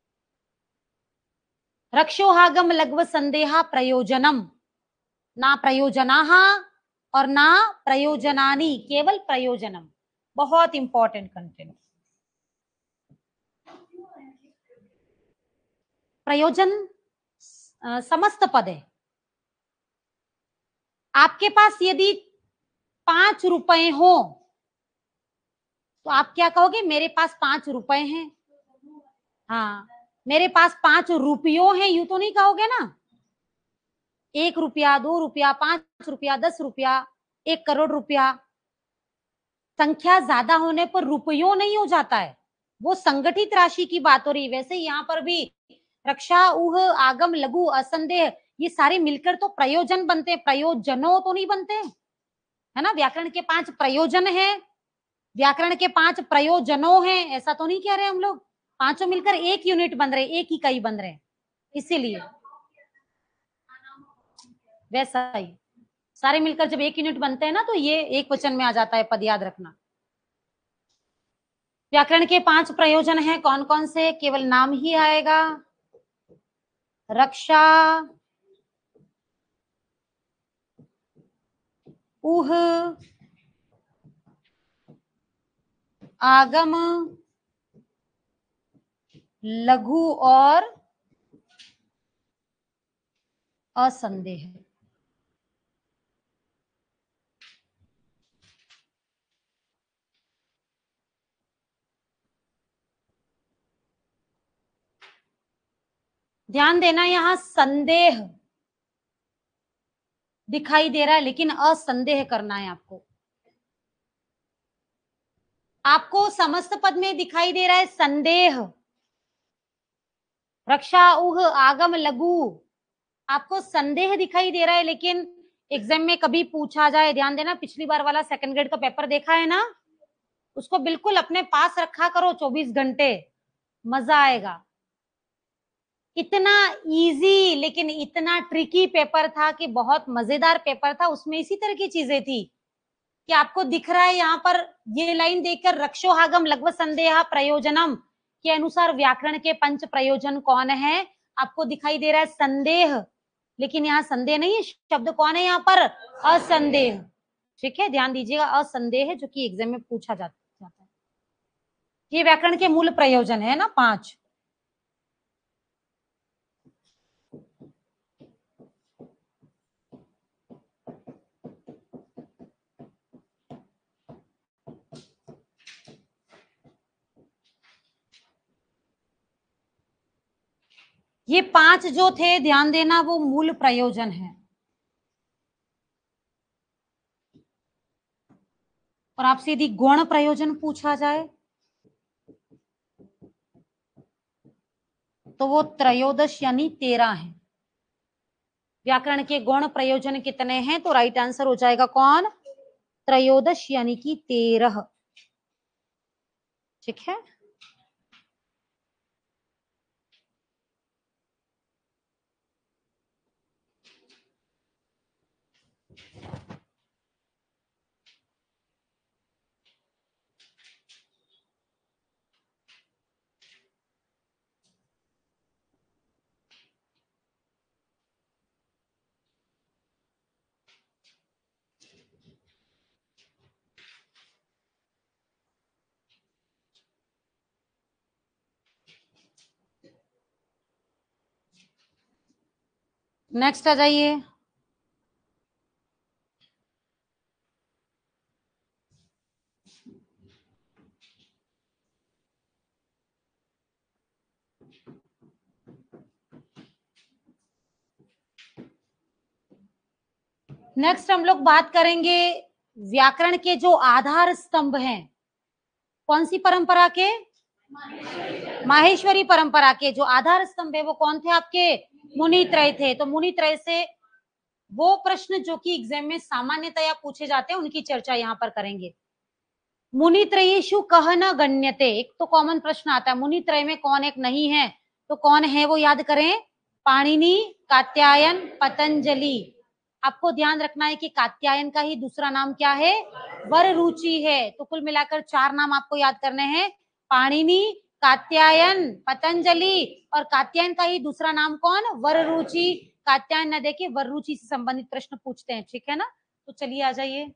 रक्षोहागम लघ्व संदेहा प्रयोजनम, ना प्रयोजनाः और ना प्रयोजनानि, केवल प्रयोजनम। बहुत इंपॉर्टेंट कंटेंट। प्रयोजन समस्त पद है। आपके पास यदि पांच रुपए हो तो आप क्या कहोगे? मेरे पास पांच रुपए हैं। हाँ, मेरे पास पांच रुपयों हैं, यूं तो नहीं कहोगे ना। एक रुपया, दो रुपया, पांच रुपया, दस रुपया, एक करोड़ रुपया। संख्या ज्यादा होने पर रुपयों नहीं हो जाता है, वो संगठित राशि की बात हो रही। वैसे यहाँ पर भी रक्षा, ऊह, आगम, लघु, असंदेह, ये सारे मिलकर तो प्रयोजन बनते हैं, प्रयोजनों तो नहीं बनते, है ना? व्याकरण के पांच प्रयोजन हैं, व्याकरण के पांच प्रयोजनों हैं, ऐसा तो नहीं कह रहे हम लोग। पांचों मिलकर एक यूनिट बन रहे, एक इकाई बन रहे, इसीलिए वैसा ही सारे मिलकर जब एक यूनिट बनते हैं ना, तो ये एक वचन में आ जाता है पद, याद रखना। व्याकरण के पांच प्रयोजन हैं, कौन कौन से? केवल नाम ही आएगा। रक्षा, ऊह, आगम, लघु और असंदेह। ध्यान देना, यहां संदेह दिखाई दे रहा है लेकिन असंदेह करना है आपको। आपको समस्त पद में दिखाई दे रहा है संदेह, रक्षा, ऊह, आगम, लघु, आपको संदेह दिखाई दे रहा है, लेकिन एग्जाम में कभी पूछा जाए, ध्यान देना, पिछली बार वाला सेकंड ग्रेड का पेपर देखा है ना, उसको बिल्कुल अपने पास रखा करो चौबीस घंटे, मजा आएगा। इतना इजी लेकिन इतना ट्रिकी पेपर था कि बहुत मजेदार पेपर था। उसमें इसी तरह की चीजें थी कि आपको दिख रहा है यहाँ पर ये लाइन देखकर, रक्षोहागम लघ्व संदेह प्रयोजनम के अनुसार व्याकरण के पंच प्रयोजन कौन है? आपको दिखाई दे रहा है संदेह, लेकिन यहाँ संदेह नहीं है, शब्द कौन है यहाँ पर? असंदेह। ठीक है, ध्यान दीजिएगा, असंदेह जो कि एग्जाम में पूछा जाता है। ये व्याकरण के मूल प्रयोजन है ना, पांच। ये पांच जो थे, ध्यान देना, वो मूल प्रयोजन है। और आपसे यदि गौण प्रयोजन पूछा जाए तो वो त्रयोदश यानी तेरह है। व्याकरण के गौण प्रयोजन कितने हैं? तो राइट आंसर हो जाएगा कौन? त्रयोदश यानी कि तेरह। ठीक है, नेक्स्ट आ जाइए। नेक्स्ट हम लोग बात करेंगे व्याकरण के जो आधार स्तंभ हैं। कौन सी परंपरा के? माहेश्वरी परंपरा के जो आधार स्तंभ है वो कौन थे आपके? मुनित्रय थे। तो मुनित्रय से वो प्रश्न जो कि एग्जाम में सामान्यतया पूछे जाते हैं उनकी चर्चा यहाँ पर करेंगे। मुनित्रयेषु कह न गण्यते, एक तो कॉमन प्रश्न आता है, मुनित्रय में कौन एक नहीं है, तो कौन है वो याद करें। पाणिनि, कात्यायन, पतंजलि। आपको ध्यान रखना है कि कात्यायन का ही दूसरा नाम क्या है? वररुचि है। तो कुल मिलाकर चार नाम आपको याद करने हैं, पाणिनि, कात्यायन, पतंजलि, और कात्यायन का ही दूसरा नाम कौन? वररुचि। कात्यायन न देके वररुचि से संबंधित प्रश्न पूछते हैं, ठीक है ना। तो चलिए आ जाइए।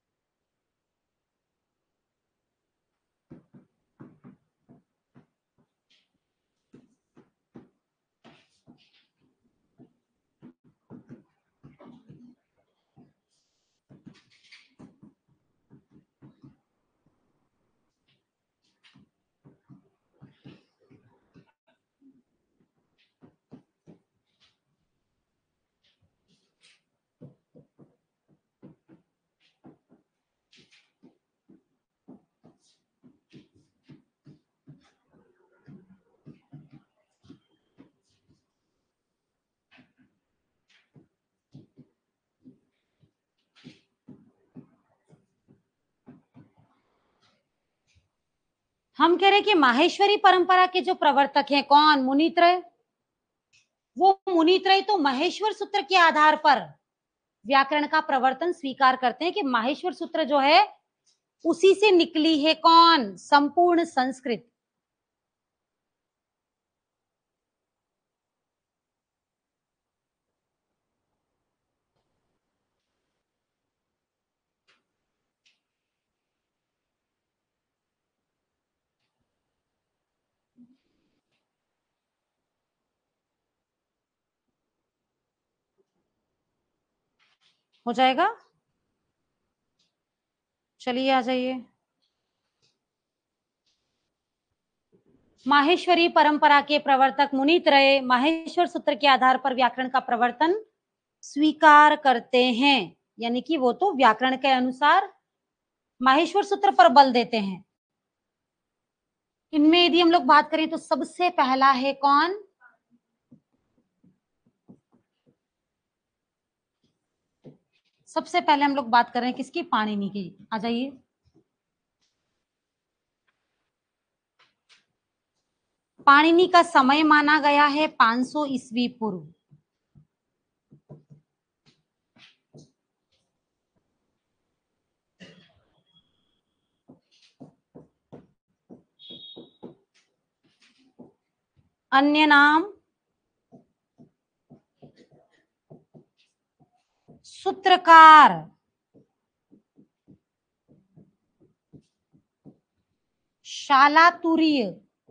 हम कह रहे हैं कि माहेश्वरी परंपरा के जो प्रवर्तक हैं कौन? मुनित्रय। वो मुनित्रय तो महेश्वर सूत्र के आधार पर व्याकरण का प्रवर्तन स्वीकार करते हैं कि माहेश्वर सूत्र जो है उसी से निकली है कौन? संपूर्ण संस्कृत। हो जाएगा, चलिए आ जाइए। माहेश्वरी परंपरा के प्रवर्तक मुनित्रय माहेश्वर सूत्र के आधार पर व्याकरण का प्रवर्तन स्वीकार करते हैं, यानी कि वो तो व्याकरण के अनुसार माहेश्वर सूत्र पर बल देते हैं। इनमें यदि हम लोग बात करें तो सबसे पहला है कौन? सबसे पहले हम लोग बात कर रहे हैं किसकी? पाणिनि की। आ जाइए। पाणिनि का समय माना गया है पाँच सौ ईस्वी पूर्व। अन्य नाम सूत्रकार। शालातुर्य,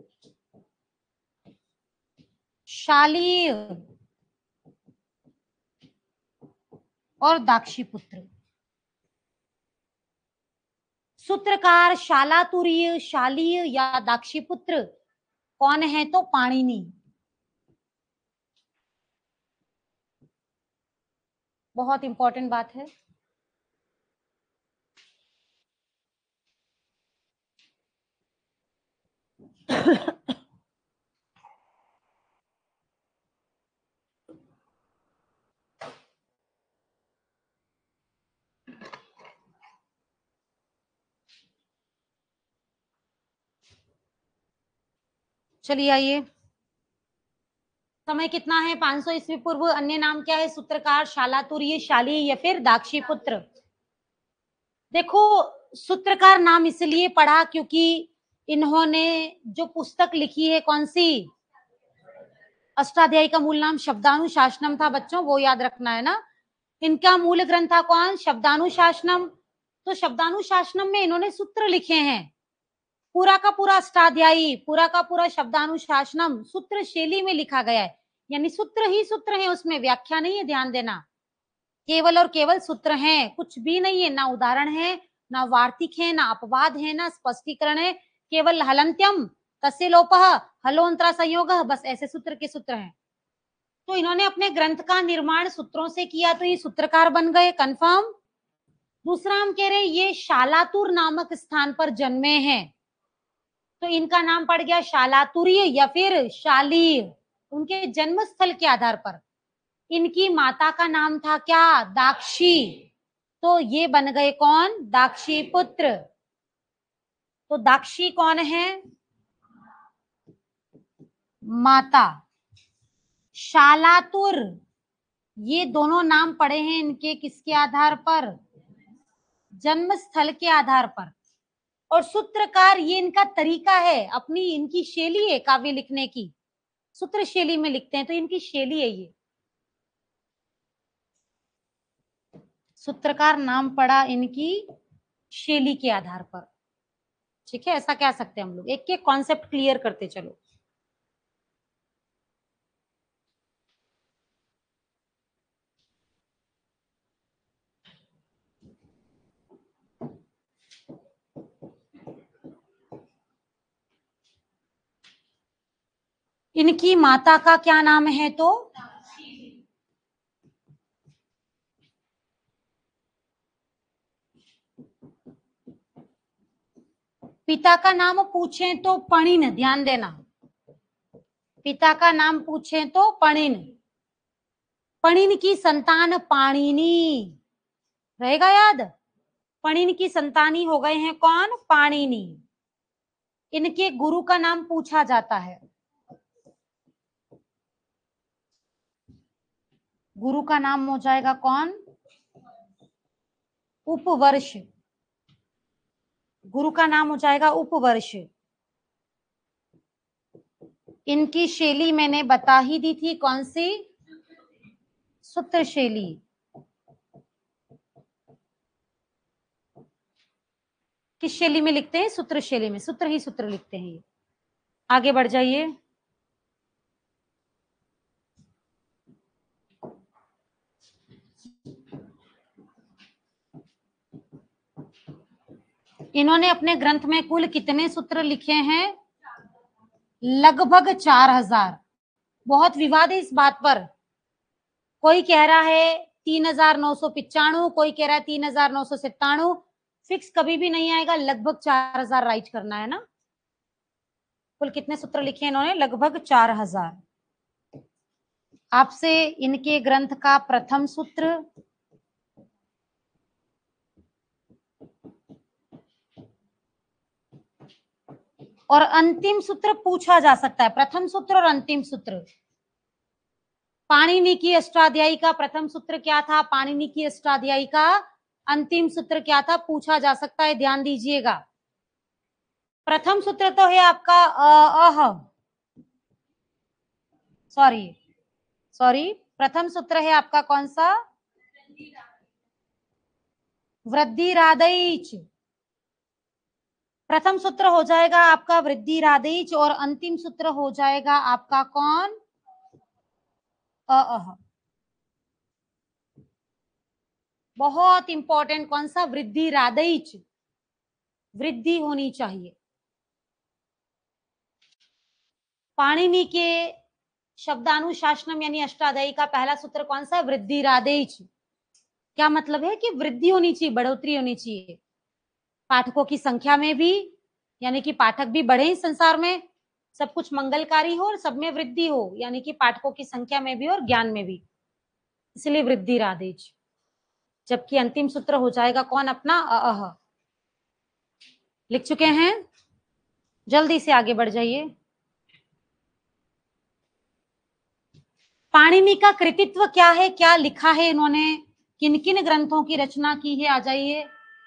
शालीय और दाक्षीपुत्र। सूत्रकार, शालातुर्य, शालीय या दाक्षीपुत्र कौन है? तो पाणिनि। बहुत इंपॉर्टेंट बात है। चलिए आइए, समय कितना है? पाँच सौ ईस्वी पूर्व। अन्य नाम क्या है? सूत्रकार, शालातुर्य, शाली या फिर दाक्षीपुत्र। देखो, सूत्रकार नाम इसलिए पढ़ा क्योंकि इन्होंने जो पुस्तक लिखी है, कौन सी? अष्टाध्यायी का मूल नाम शब्दानुशासनम था बच्चों, वो याद रखना है ना। इनका मूल ग्रंथ था कौन? शब्दानुशासनम। तो शब्दानुशासनम में इन्होंने सूत्र लिखे हैं। पूरा का पूरा अष्टाध्यायी, पूरा का पूरा शब्दानुशासनम सूत्र शैली में लिखा गया है, यानी सूत्र ही सूत्र है, उसमें व्याख्या नहीं है, ध्यान देना। केवल और केवल सूत्र हैं, कुछ भी नहीं है, ना उदाहरण है, ना वार्तिक है, ना अपवाद है, ना स्पष्टीकरण है, केवल हलंत्यम, तस्य लोपः, हलोंतरा संयोग, बस ऐसे सूत्र के सूत्र हैं। तो इन्होंने अपने ग्रंथ का निर्माण सूत्रों से किया, तो ये सूत्रकार बन गए, कंफर्म। दूसरा हम कह रहे हैं ये शालातुर नामक स्थान पर जन्मे हैं, तो इनका नाम पड़ गया शालातुर्य या फिर शालीय, उनके जन्म स्थल के आधार पर। इनकी माता का नाम था क्या? दाक्षी, तो ये बन गए कौन? दाक्षी पुत्र। तो दाक्षी कौन है? माता। शालातुर, ये दोनों नाम पड़े हैं इनके किसके आधार पर? जन्म स्थल के आधार पर। और सूत्रकार ये इनका तरीका है, अपनी इनकी शैली है काव्य लिखने की, सूत्र शैली में लिखते हैं, तो इनकी शैली है ये। सूत्रकार नाम पड़ा इनकी शैली के आधार पर, ठीक है, ऐसा कह सकते हैं हम लोग। एक एक कॉन्सेप्ट क्लियर करते चलो। इनकी माता का क्या नाम है? तो पिता का नाम पूछें तो पणिन, ध्यान देना, पिता का नाम पूछें तो पणिन। पणिन की संतान पाणिनि, रहेगा याद? पणिन की संतानी हो गए हैं कौन? पाणिनि। इनके गुरु का नाम पूछा जाता है, गुरु का नाम हो जाएगा कौन? उपवर्ष, गुरु का नाम हो जाएगा उपवर्ष। इनकी शैली मैंने बता ही दी थी, कौन सी? सूत्र शैली। किस शैली में लिखते हैं? सूत्र शैली में, सूत्र ही सूत्र लिखते हैं ये। आगे बढ़ जाइए। इन्होंने अपने ग्रंथ में कुल कितने सूत्र लिखे हैं? लगभग चार हजार। बहुत विवाद है इस बात पर, कोई कह रहा है तीन हजार नौ सौ पिचाणु, कोई कह रहा है तीन हजार नौ सौ सत्ताणु। फिक्स कभी भी नहीं आएगा, लगभग चार हजार राइट करना है ना। कुल कितने सूत्र लिखे इन्होंने? लगभग चार हजार। आपसे इनके ग्रंथ का प्रथम सूत्र, और अंतिम सूत्र पूछा जा सकता है, प्रथम सूत्र और अंतिम सूत्र। पाणिनि की अष्टाध्यायी का प्रथम सूत्र क्या था? पाणिनि की अष्टाध्यायी का अंतिम सूत्र क्या था? पूछा जा सकता है, ध्यान दीजिएगा। प्रथम सूत्र तो है आपका अह, सॉरी सॉरी प्रथम सूत्र है आपका कौन सा? वृद्धिरादैच। प्रथम सूत्र हो जाएगा आपका वृद्धिरादैच, और अंतिम सूत्र हो जाएगा आपका कौन? अह। बहुत इंपॉर्टेंट, कौन सा? वृद्धिरादैच, वृद्धि होनी चाहिए। पाणिनि के शब्दानुशासनम यानी अष्टाध्यायी का पहला सूत्र कौन सा? वृद्धिरादैच। क्या मतलब है? कि वृद्धि होनी चाहिए, बढ़ोतरी होनी चाहिए पाठकों की संख्या में भी, यानी कि पाठक भी बढ़े इस संसार में, सब कुछ मंगलकारी हो और सब में वृद्धि हो, यानी कि पाठकों की संख्या में भी और ज्ञान में भी, इसलिए वृद्धिरादैच। जबकि अंतिम सूत्र हो जाएगा कौन अपना? अह। लिख चुके हैं? जल्दी से आगे बढ़ जाइए। पाणिनि का कृतित्व क्या है, क्या लिखा है इन्होंने, किन किन ग्रंथों की रचना की है? आ जाइए,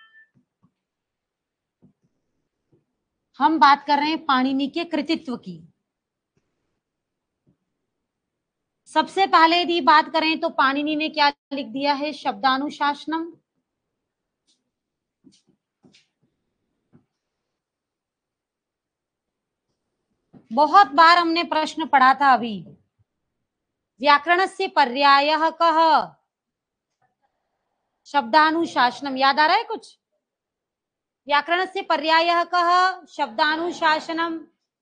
हम बात कर रहे हैं पाणिनि के कृतित्व की। सबसे पहले यदि बात करें तो पाणिनि ने क्या लिख दिया है? शब्दानुशासनम। बहुत बार हमने प्रश्न पढ़ा था अभी, व्याकरणस्य पर्यायः कः? शब्दानुशासनम। याद आ रहा है कुछ? व्याकरणस्य पर्यायः कः? शब्दानुशासनम।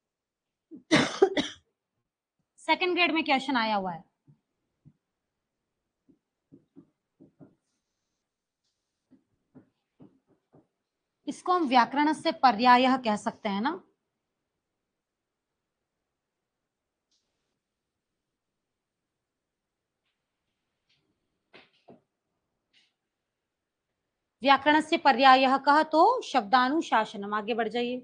सेकंड ग्रेड में क्वेश्चन आया हुआ है। इसको हम व्याकरण से पर्याय कह सकते हैं ना। व्याकरण से पर्याय कह तो शब्दानुशासनम। आगे बढ़ जाइए।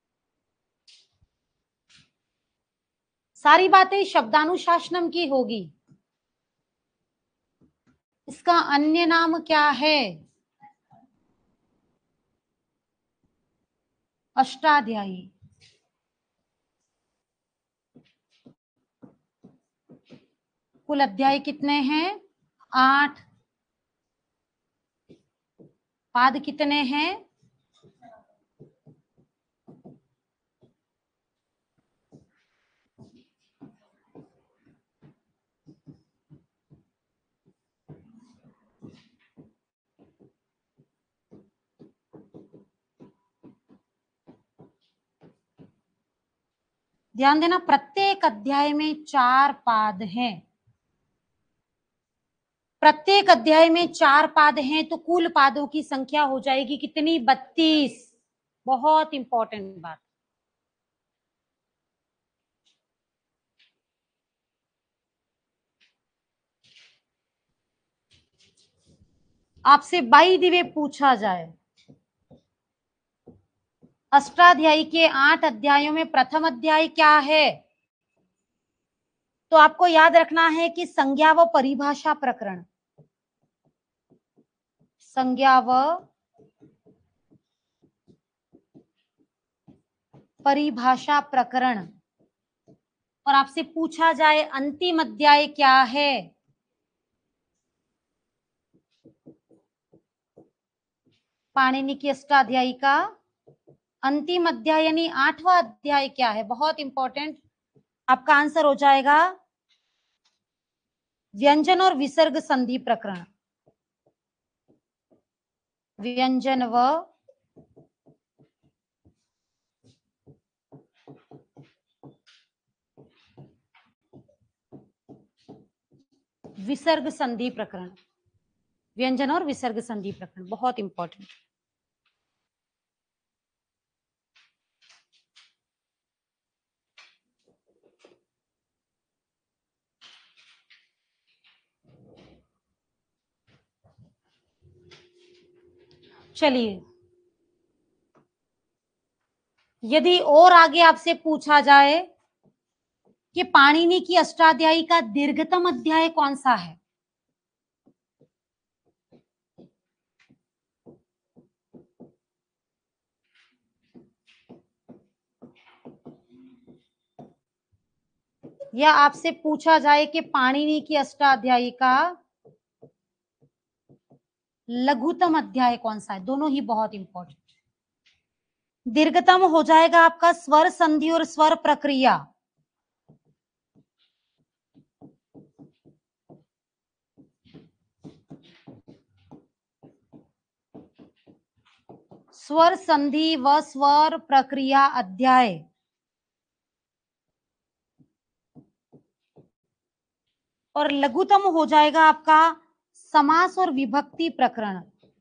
सारी बातें शब्दानुशासनम की होगी। इसका अन्य नाम क्या है? अष्टाध्यायी। कुल अध्याय कितने हैं? आठ। पाद कितने हैं? ध्यान देना, प्रत्येक अध्याय में चार पाद हैं। प्रत्येक अध्याय में चार पाद हैं तो कुल पादों की संख्या हो जाएगी कितनी? बत्तीस। बहुत इंपॉर्टेंट बात। आपसे बाई दिवे पूछा जाए, अष्टाध्यायी के आठ अध्यायों में प्रथम अध्याय क्या है, तो आपको याद रखना है कि संज्ञा व परिभाषा प्रकरण। संज्ञा व परिभाषा प्रकरण। और आपसे पूछा जाए अंतिम अध्याय क्या है, पाणिनि की अष्टाध्यायी का अंतिम अध्याय यानी आठवां अध्याय क्या है? बहुत इंपॉर्टेंट। आपका आंसर हो जाएगा व्यंजन और विसर्ग संधि प्रकरण। व्यंजन व विसर्ग संधि प्रकरण। व्यंजन और विसर्ग संधि प्रकरण बहुत इंपॉर्टेंट। चलिए, यदि और आगे आपसे पूछा जाए कि पाणिनि की अष्टाध्यायी का दीर्घतम अध्याय कौन सा है, या आपसे पूछा जाए कि पाणिनि की अष्टाध्यायी का लघुतम अध्याय कौन सा है, दोनों ही बहुत इंपॉर्टेंट। दीर्घतम हो जाएगा आपका स्वर संधि और स्वर प्रक्रिया। स्वर संधि व स्वर प्रक्रिया अध्याय। और लघुतम हो जाएगा आपका समास और विभक्ति प्रकरण।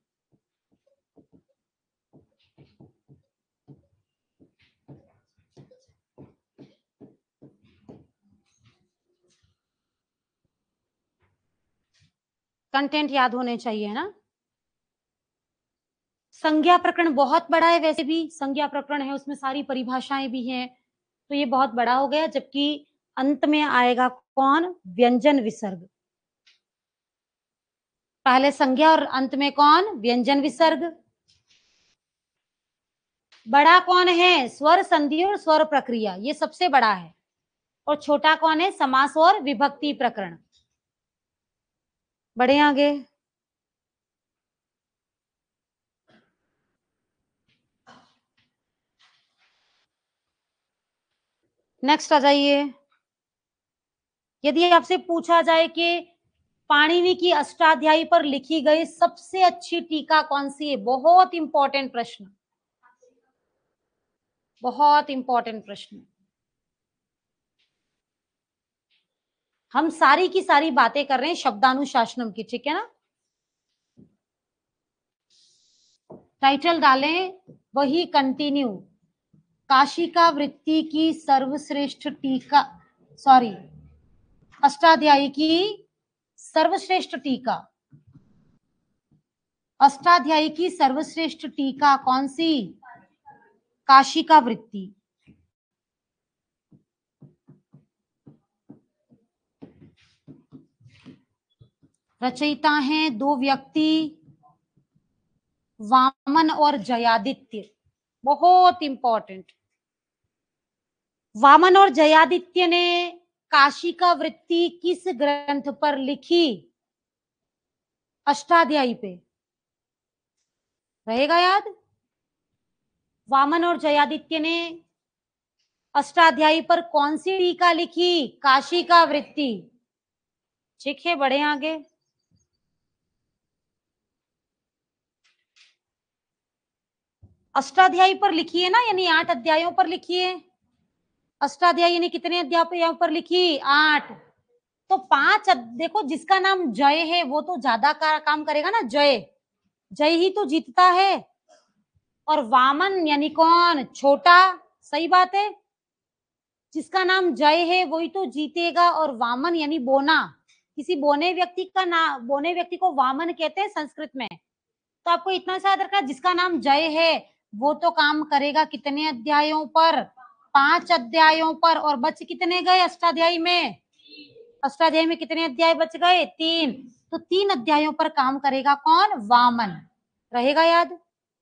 कंटेंट याद होने चाहिए ना। संज्ञा प्रकरण बहुत बड़ा है, वैसे भी संज्ञा प्रकरण है, उसमें सारी परिभाषाएं भी हैं, तो ये बहुत बड़ा हो गया। जबकि अंत में आएगा कौन? व्यंजन विसर्ग। पहले संज्ञा और अंत में कौन? व्यंजन विसर्ग। बड़ा कौन है? स्वर संधि और स्वर प्रक्रिया, ये सबसे बड़ा है। और छोटा कौन है? समास और विभक्ति प्रकरण। बढ़े आगे। नेक्स्ट आ जाइए। यदि आपसे पूछा जाए कि पाणिनि की अष्टाध्यायी पर लिखी गई सबसे अच्छी टीका कौन सी है? बहुत इंपॉर्टेंट प्रश्न, बहुत इंपॉर्टेंट प्रश्न। हम सारी की सारी बातें कर रहे हैं शब्दानुशासनम की, ठीक है ना? टाइटल डालें वही कंटिन्यू, काशिका वृत्ति की सर्वश्रेष्ठ टीका, सॉरी अष्टाध्यायी की सर्वश्रेष्ठ टीका। अष्टाध्यायी की सर्वश्रेष्ठ टीका कौन सी? काशिका वृत्ति। रचयिता हैं दो व्यक्ति, वामन और जयादित्य। बहुत इंपॉर्टेंट। वामन और जयादित्य ने काशिका वृत्ति किस ग्रंथ पर लिखी? अष्टाध्यायी पे। रहेगा याद? वामन और जयादित्य ने अष्टाध्यायी पर कौन सी टीका लिखी? काशिका वृत्ति। ठीक है, बढ़े आगे। अष्टाध्यायी पर लिखी है ना, यानी आठ अध्यायों पर लिखी है। अष्टाध्यायी यानी कितने अध्यायों पर लिखी? आठ। तो पांच, देखो जिसका नाम जय है वो तो ज्यादा का, काम करेगा ना। जय जय ही तो जीतता है। और वामन यानी कौन? छोटा। सही बात है, जिसका नाम जय है वही तो जीतेगा। और वामन यानी बोना, किसी बोने व्यक्ति का नाम, बोने व्यक्ति को वामन कहते हैं संस्कृत में। तो आपको इतना सा याद रखना, जिसका नाम जय है वो तो काम करेगा कितने अध्यायों पर? पांच अध्यायों पर। और बच कितने गए अष्टाध्यायी में? अष्टाध्यायी में कितने अध्याय बच गए? तीन। तो तीन अध्यायों पर काम करेगा कौन? वामन। रहेगा याद?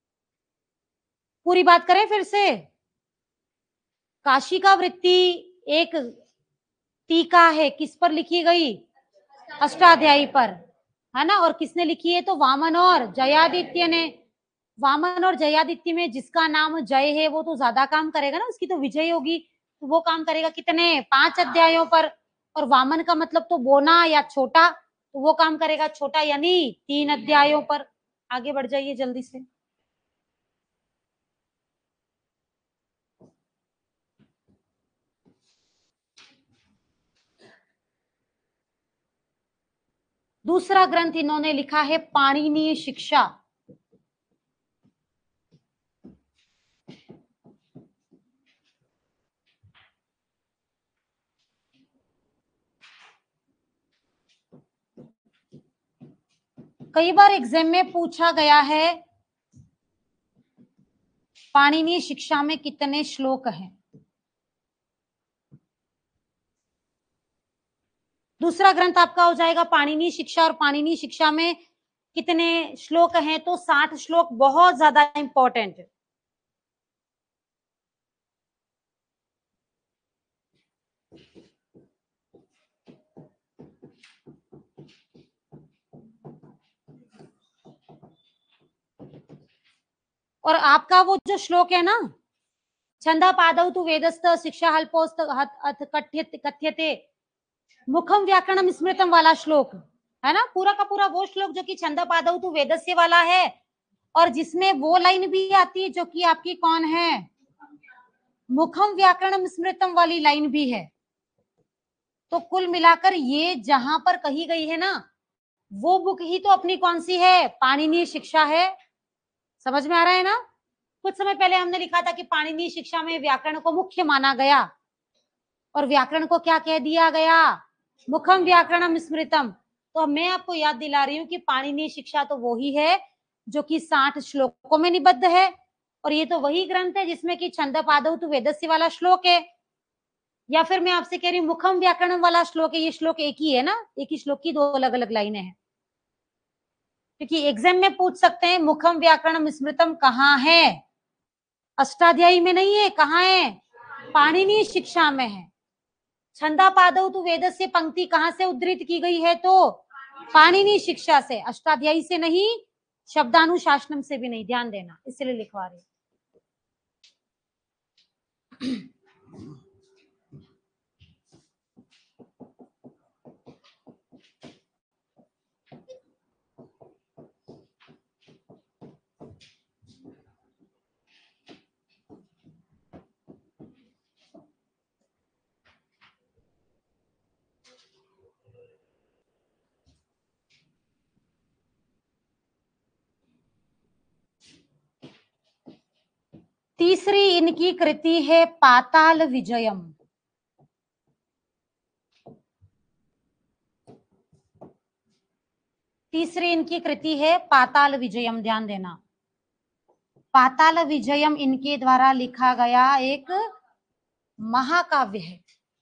पूरी बात करें फिर से। काशिका वृत्ति एक टीका है, किस पर लिखी गई? अष्टाध्यायी पर, है ना? और किसने लिखी है? तो वामन और जयादित्य ने। वामन और जयादित्य में जिसका नाम जय है वो तो ज्यादा काम करेगा ना, उसकी तो विजय होगी। तो वो काम करेगा कितने? पांच अध्यायों पर। और वामन का मतलब तो बोना या छोटा, तो वो काम करेगा छोटा, यानी तीन अध्यायों पर। आगे बढ़ जाइए जल्दी से। दूसरा ग्रंथ इन्होंने लिखा है पाणिनीय शिक्षा। कई बार एग्जाम में पूछा गया है पाणिनीय शिक्षा में कितने श्लोक हैं। दूसरा ग्रंथ आपका हो जाएगा पाणिनीय शिक्षा। और पाणिनीय शिक्षा में कितने श्लोक हैं? तो साठ श्लोक। बहुत ज्यादा इंपॉर्टेंट है। और आपका वो जो श्लोक है ना, छंदा पादौ तु वेदस्थ शिक्षा हल्पोस्त अथ कथ्यते मुखम व्याकरणम स्मृतम वाला श्लोक है ना, पूरा का पूरा वो श्लोक जो कि छंदा पादौ तु वेदस्य वाला है। और जिसमें वो लाइन भी आती है जो कि आपकी कौन है? मुखम व्याकरणम स्मृतम वाली लाइन भी है। तो कुल मिलाकर ये जहां पर कही गई है ना, वो बुक ही तो अपनी कौन सी है? पाणिनीय शिक्षा है। समझ में आ रहा है ना? कुछ समय पहले हमने लिखा था कि पाणिनीय शिक्षा में व्याकरण को मुख्य माना गया, और व्याकरण को क्या कह दिया गया? मुखम व्याकरणम स्मृतम। तो मैं आपको याद दिला रही हूँ कि पाणिनीय शिक्षा तो वही है जो कि साठ श्लोकों में निबद्ध है। और ये तो वही ग्रंथ है जिसमें कि छंद पादौ तु वेदस्य वाला श्लोक है। या फिर मैं आपसे कह रही हूँ मुखम व्याकरण वाला श्लोक है, ये श्लोक एक ही है ना, एक ही श्लोक की दो अलग अलग लाइनें हैं, क्योंकि एग्जाम में पूछ सकते हैं मुखम व्याकरण स्मृतम कहाँ है, अष्टाध्यायी में नहीं है, कहाँ है, पाणिनि शिक्षा में है। छंदा पादौ तु वेदस्य पंक्ति कहाँ से उद्धृत की गई है, तो पाणिनि शिक्षा से, अष्टाध्यायी से नहीं, शब्दानुशासनम से भी नहीं, ध्यान देना, इसलिए लिखवा रही हूं। तीसरी इनकी कृति है पाताल विजयम। तीसरी इनकी कृति है पाताल विजयम, ध्यान देना। पाताल विजयम इनके द्वारा लिखा गया एक महाकाव्य है,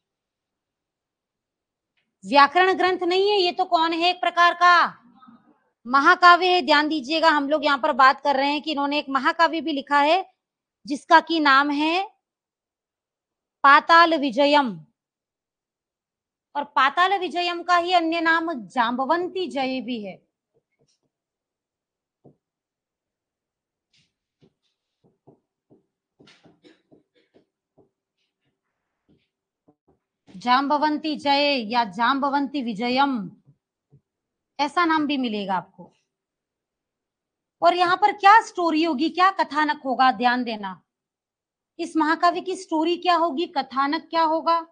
व्याकरण ग्रंथ नहीं है ये, तो कौन है, एक प्रकार का महाकाव्य है। ध्यान दीजिएगा, हम लोग यहाँ पर बात कर रहे हैं कि इन्होंने एक महाकाव्य भी लिखा है जिसका की नाम है पाताल विजयम, और पाताल विजयम का ही अन्य नाम जांबवंती जय भी है। जांबवंती जय या जांबवंती विजयम, ऐसा नाम भी मिलेगा आपको। और यहाँ पर क्या स्टोरी होगी, क्या कथानक होगा, ध्यान देना, इस महाकाव्य की स्टोरी क्या होगी, कथानक क्या होगा।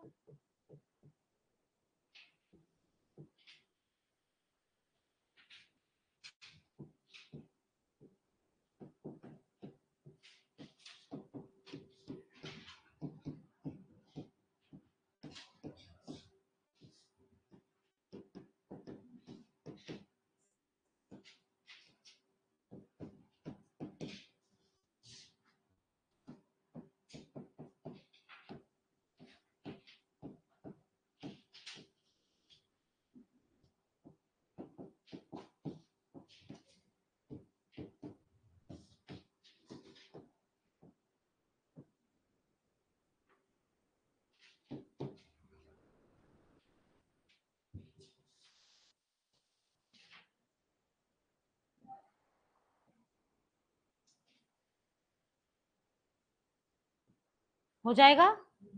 हो जाएगा।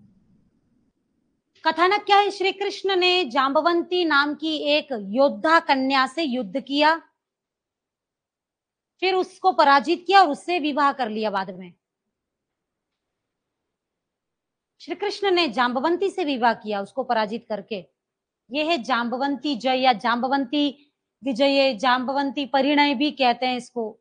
कथानक क्या है, श्री कृष्ण ने जांबवंती नाम की एक योद्धा कन्या से युद्ध किया, फिर उसको पराजित किया और उससे विवाह कर लिया बाद में। श्री कृष्ण ने जांबवंती से विवाह किया उसको पराजित करके, यह है जांबवंती जय या जांबवंती विजय, जांबवंती परिणय भी कहते हैं इसको।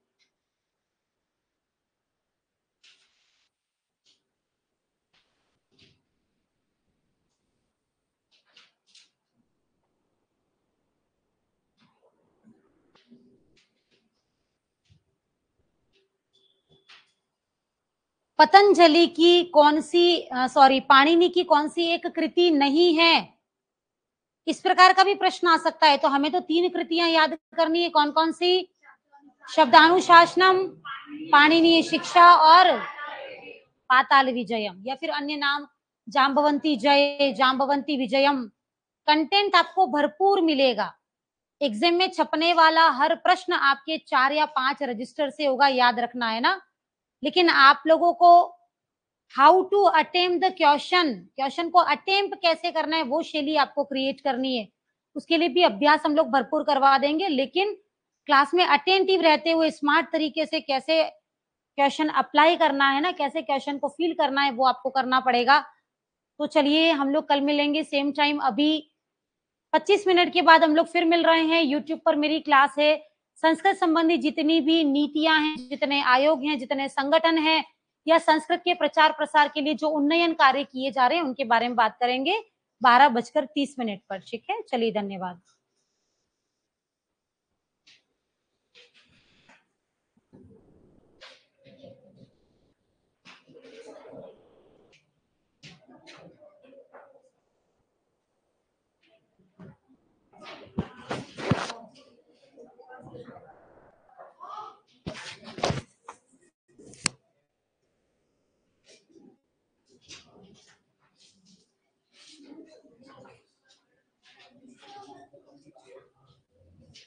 पतंजलि की कौन सी, सॉरी पाणिनि की कौन सी एक कृति नहीं है, इस प्रकार का भी प्रश्न आ सकता है। तो हमें तो तीन कृतियां याद करनी है, कौन कौन सी, शब्दानुशासनम, पाणिनीय शिक्षा और पाताल विजयम, या फिर अन्य नाम जांबवंती जय, जांबवंती विजयम। कंटेंट आपको भरपूर मिलेगा, एग्जाम में छपने वाला हर प्रश्न आपके चार या पांच रजिस्टर से होगा, याद रखना है ना। लेकिन आप लोगों को how to attempt the question, question को अटेम्प्ट कैसे करना है वो शैली आपको क्रिएट करनी है, उसके लिए भी अभ्यास हम लोग भरपूर करवा देंगे। लेकिन क्लास में अटेंटिव रहते हुए स्मार्ट तरीके से कैसे क्वेश्चन अप्लाई करना है ना, कैसे क्वेश्चन को फील करना है वो आपको करना पड़ेगा। तो चलिए हम लोग कल मिलेंगे सेम टाइम, अभी पच्चीस मिनट के बाद हम लोग फिर मिल रहे हैं। यूट्यूब पर मेरी क्लास है, संस्कृत संबंधी जितनी भी नीतियां हैं, जितने आयोग हैं, जितने संगठन हैं, या संस्कृत के प्रचार प्रसार के लिए जो उन्नयन कार्य किए जा रहे हैं उनके बारे में बात करेंगे बारह बजकर तीस मिनट पर। ठीक है, चलिए धन्यवाद।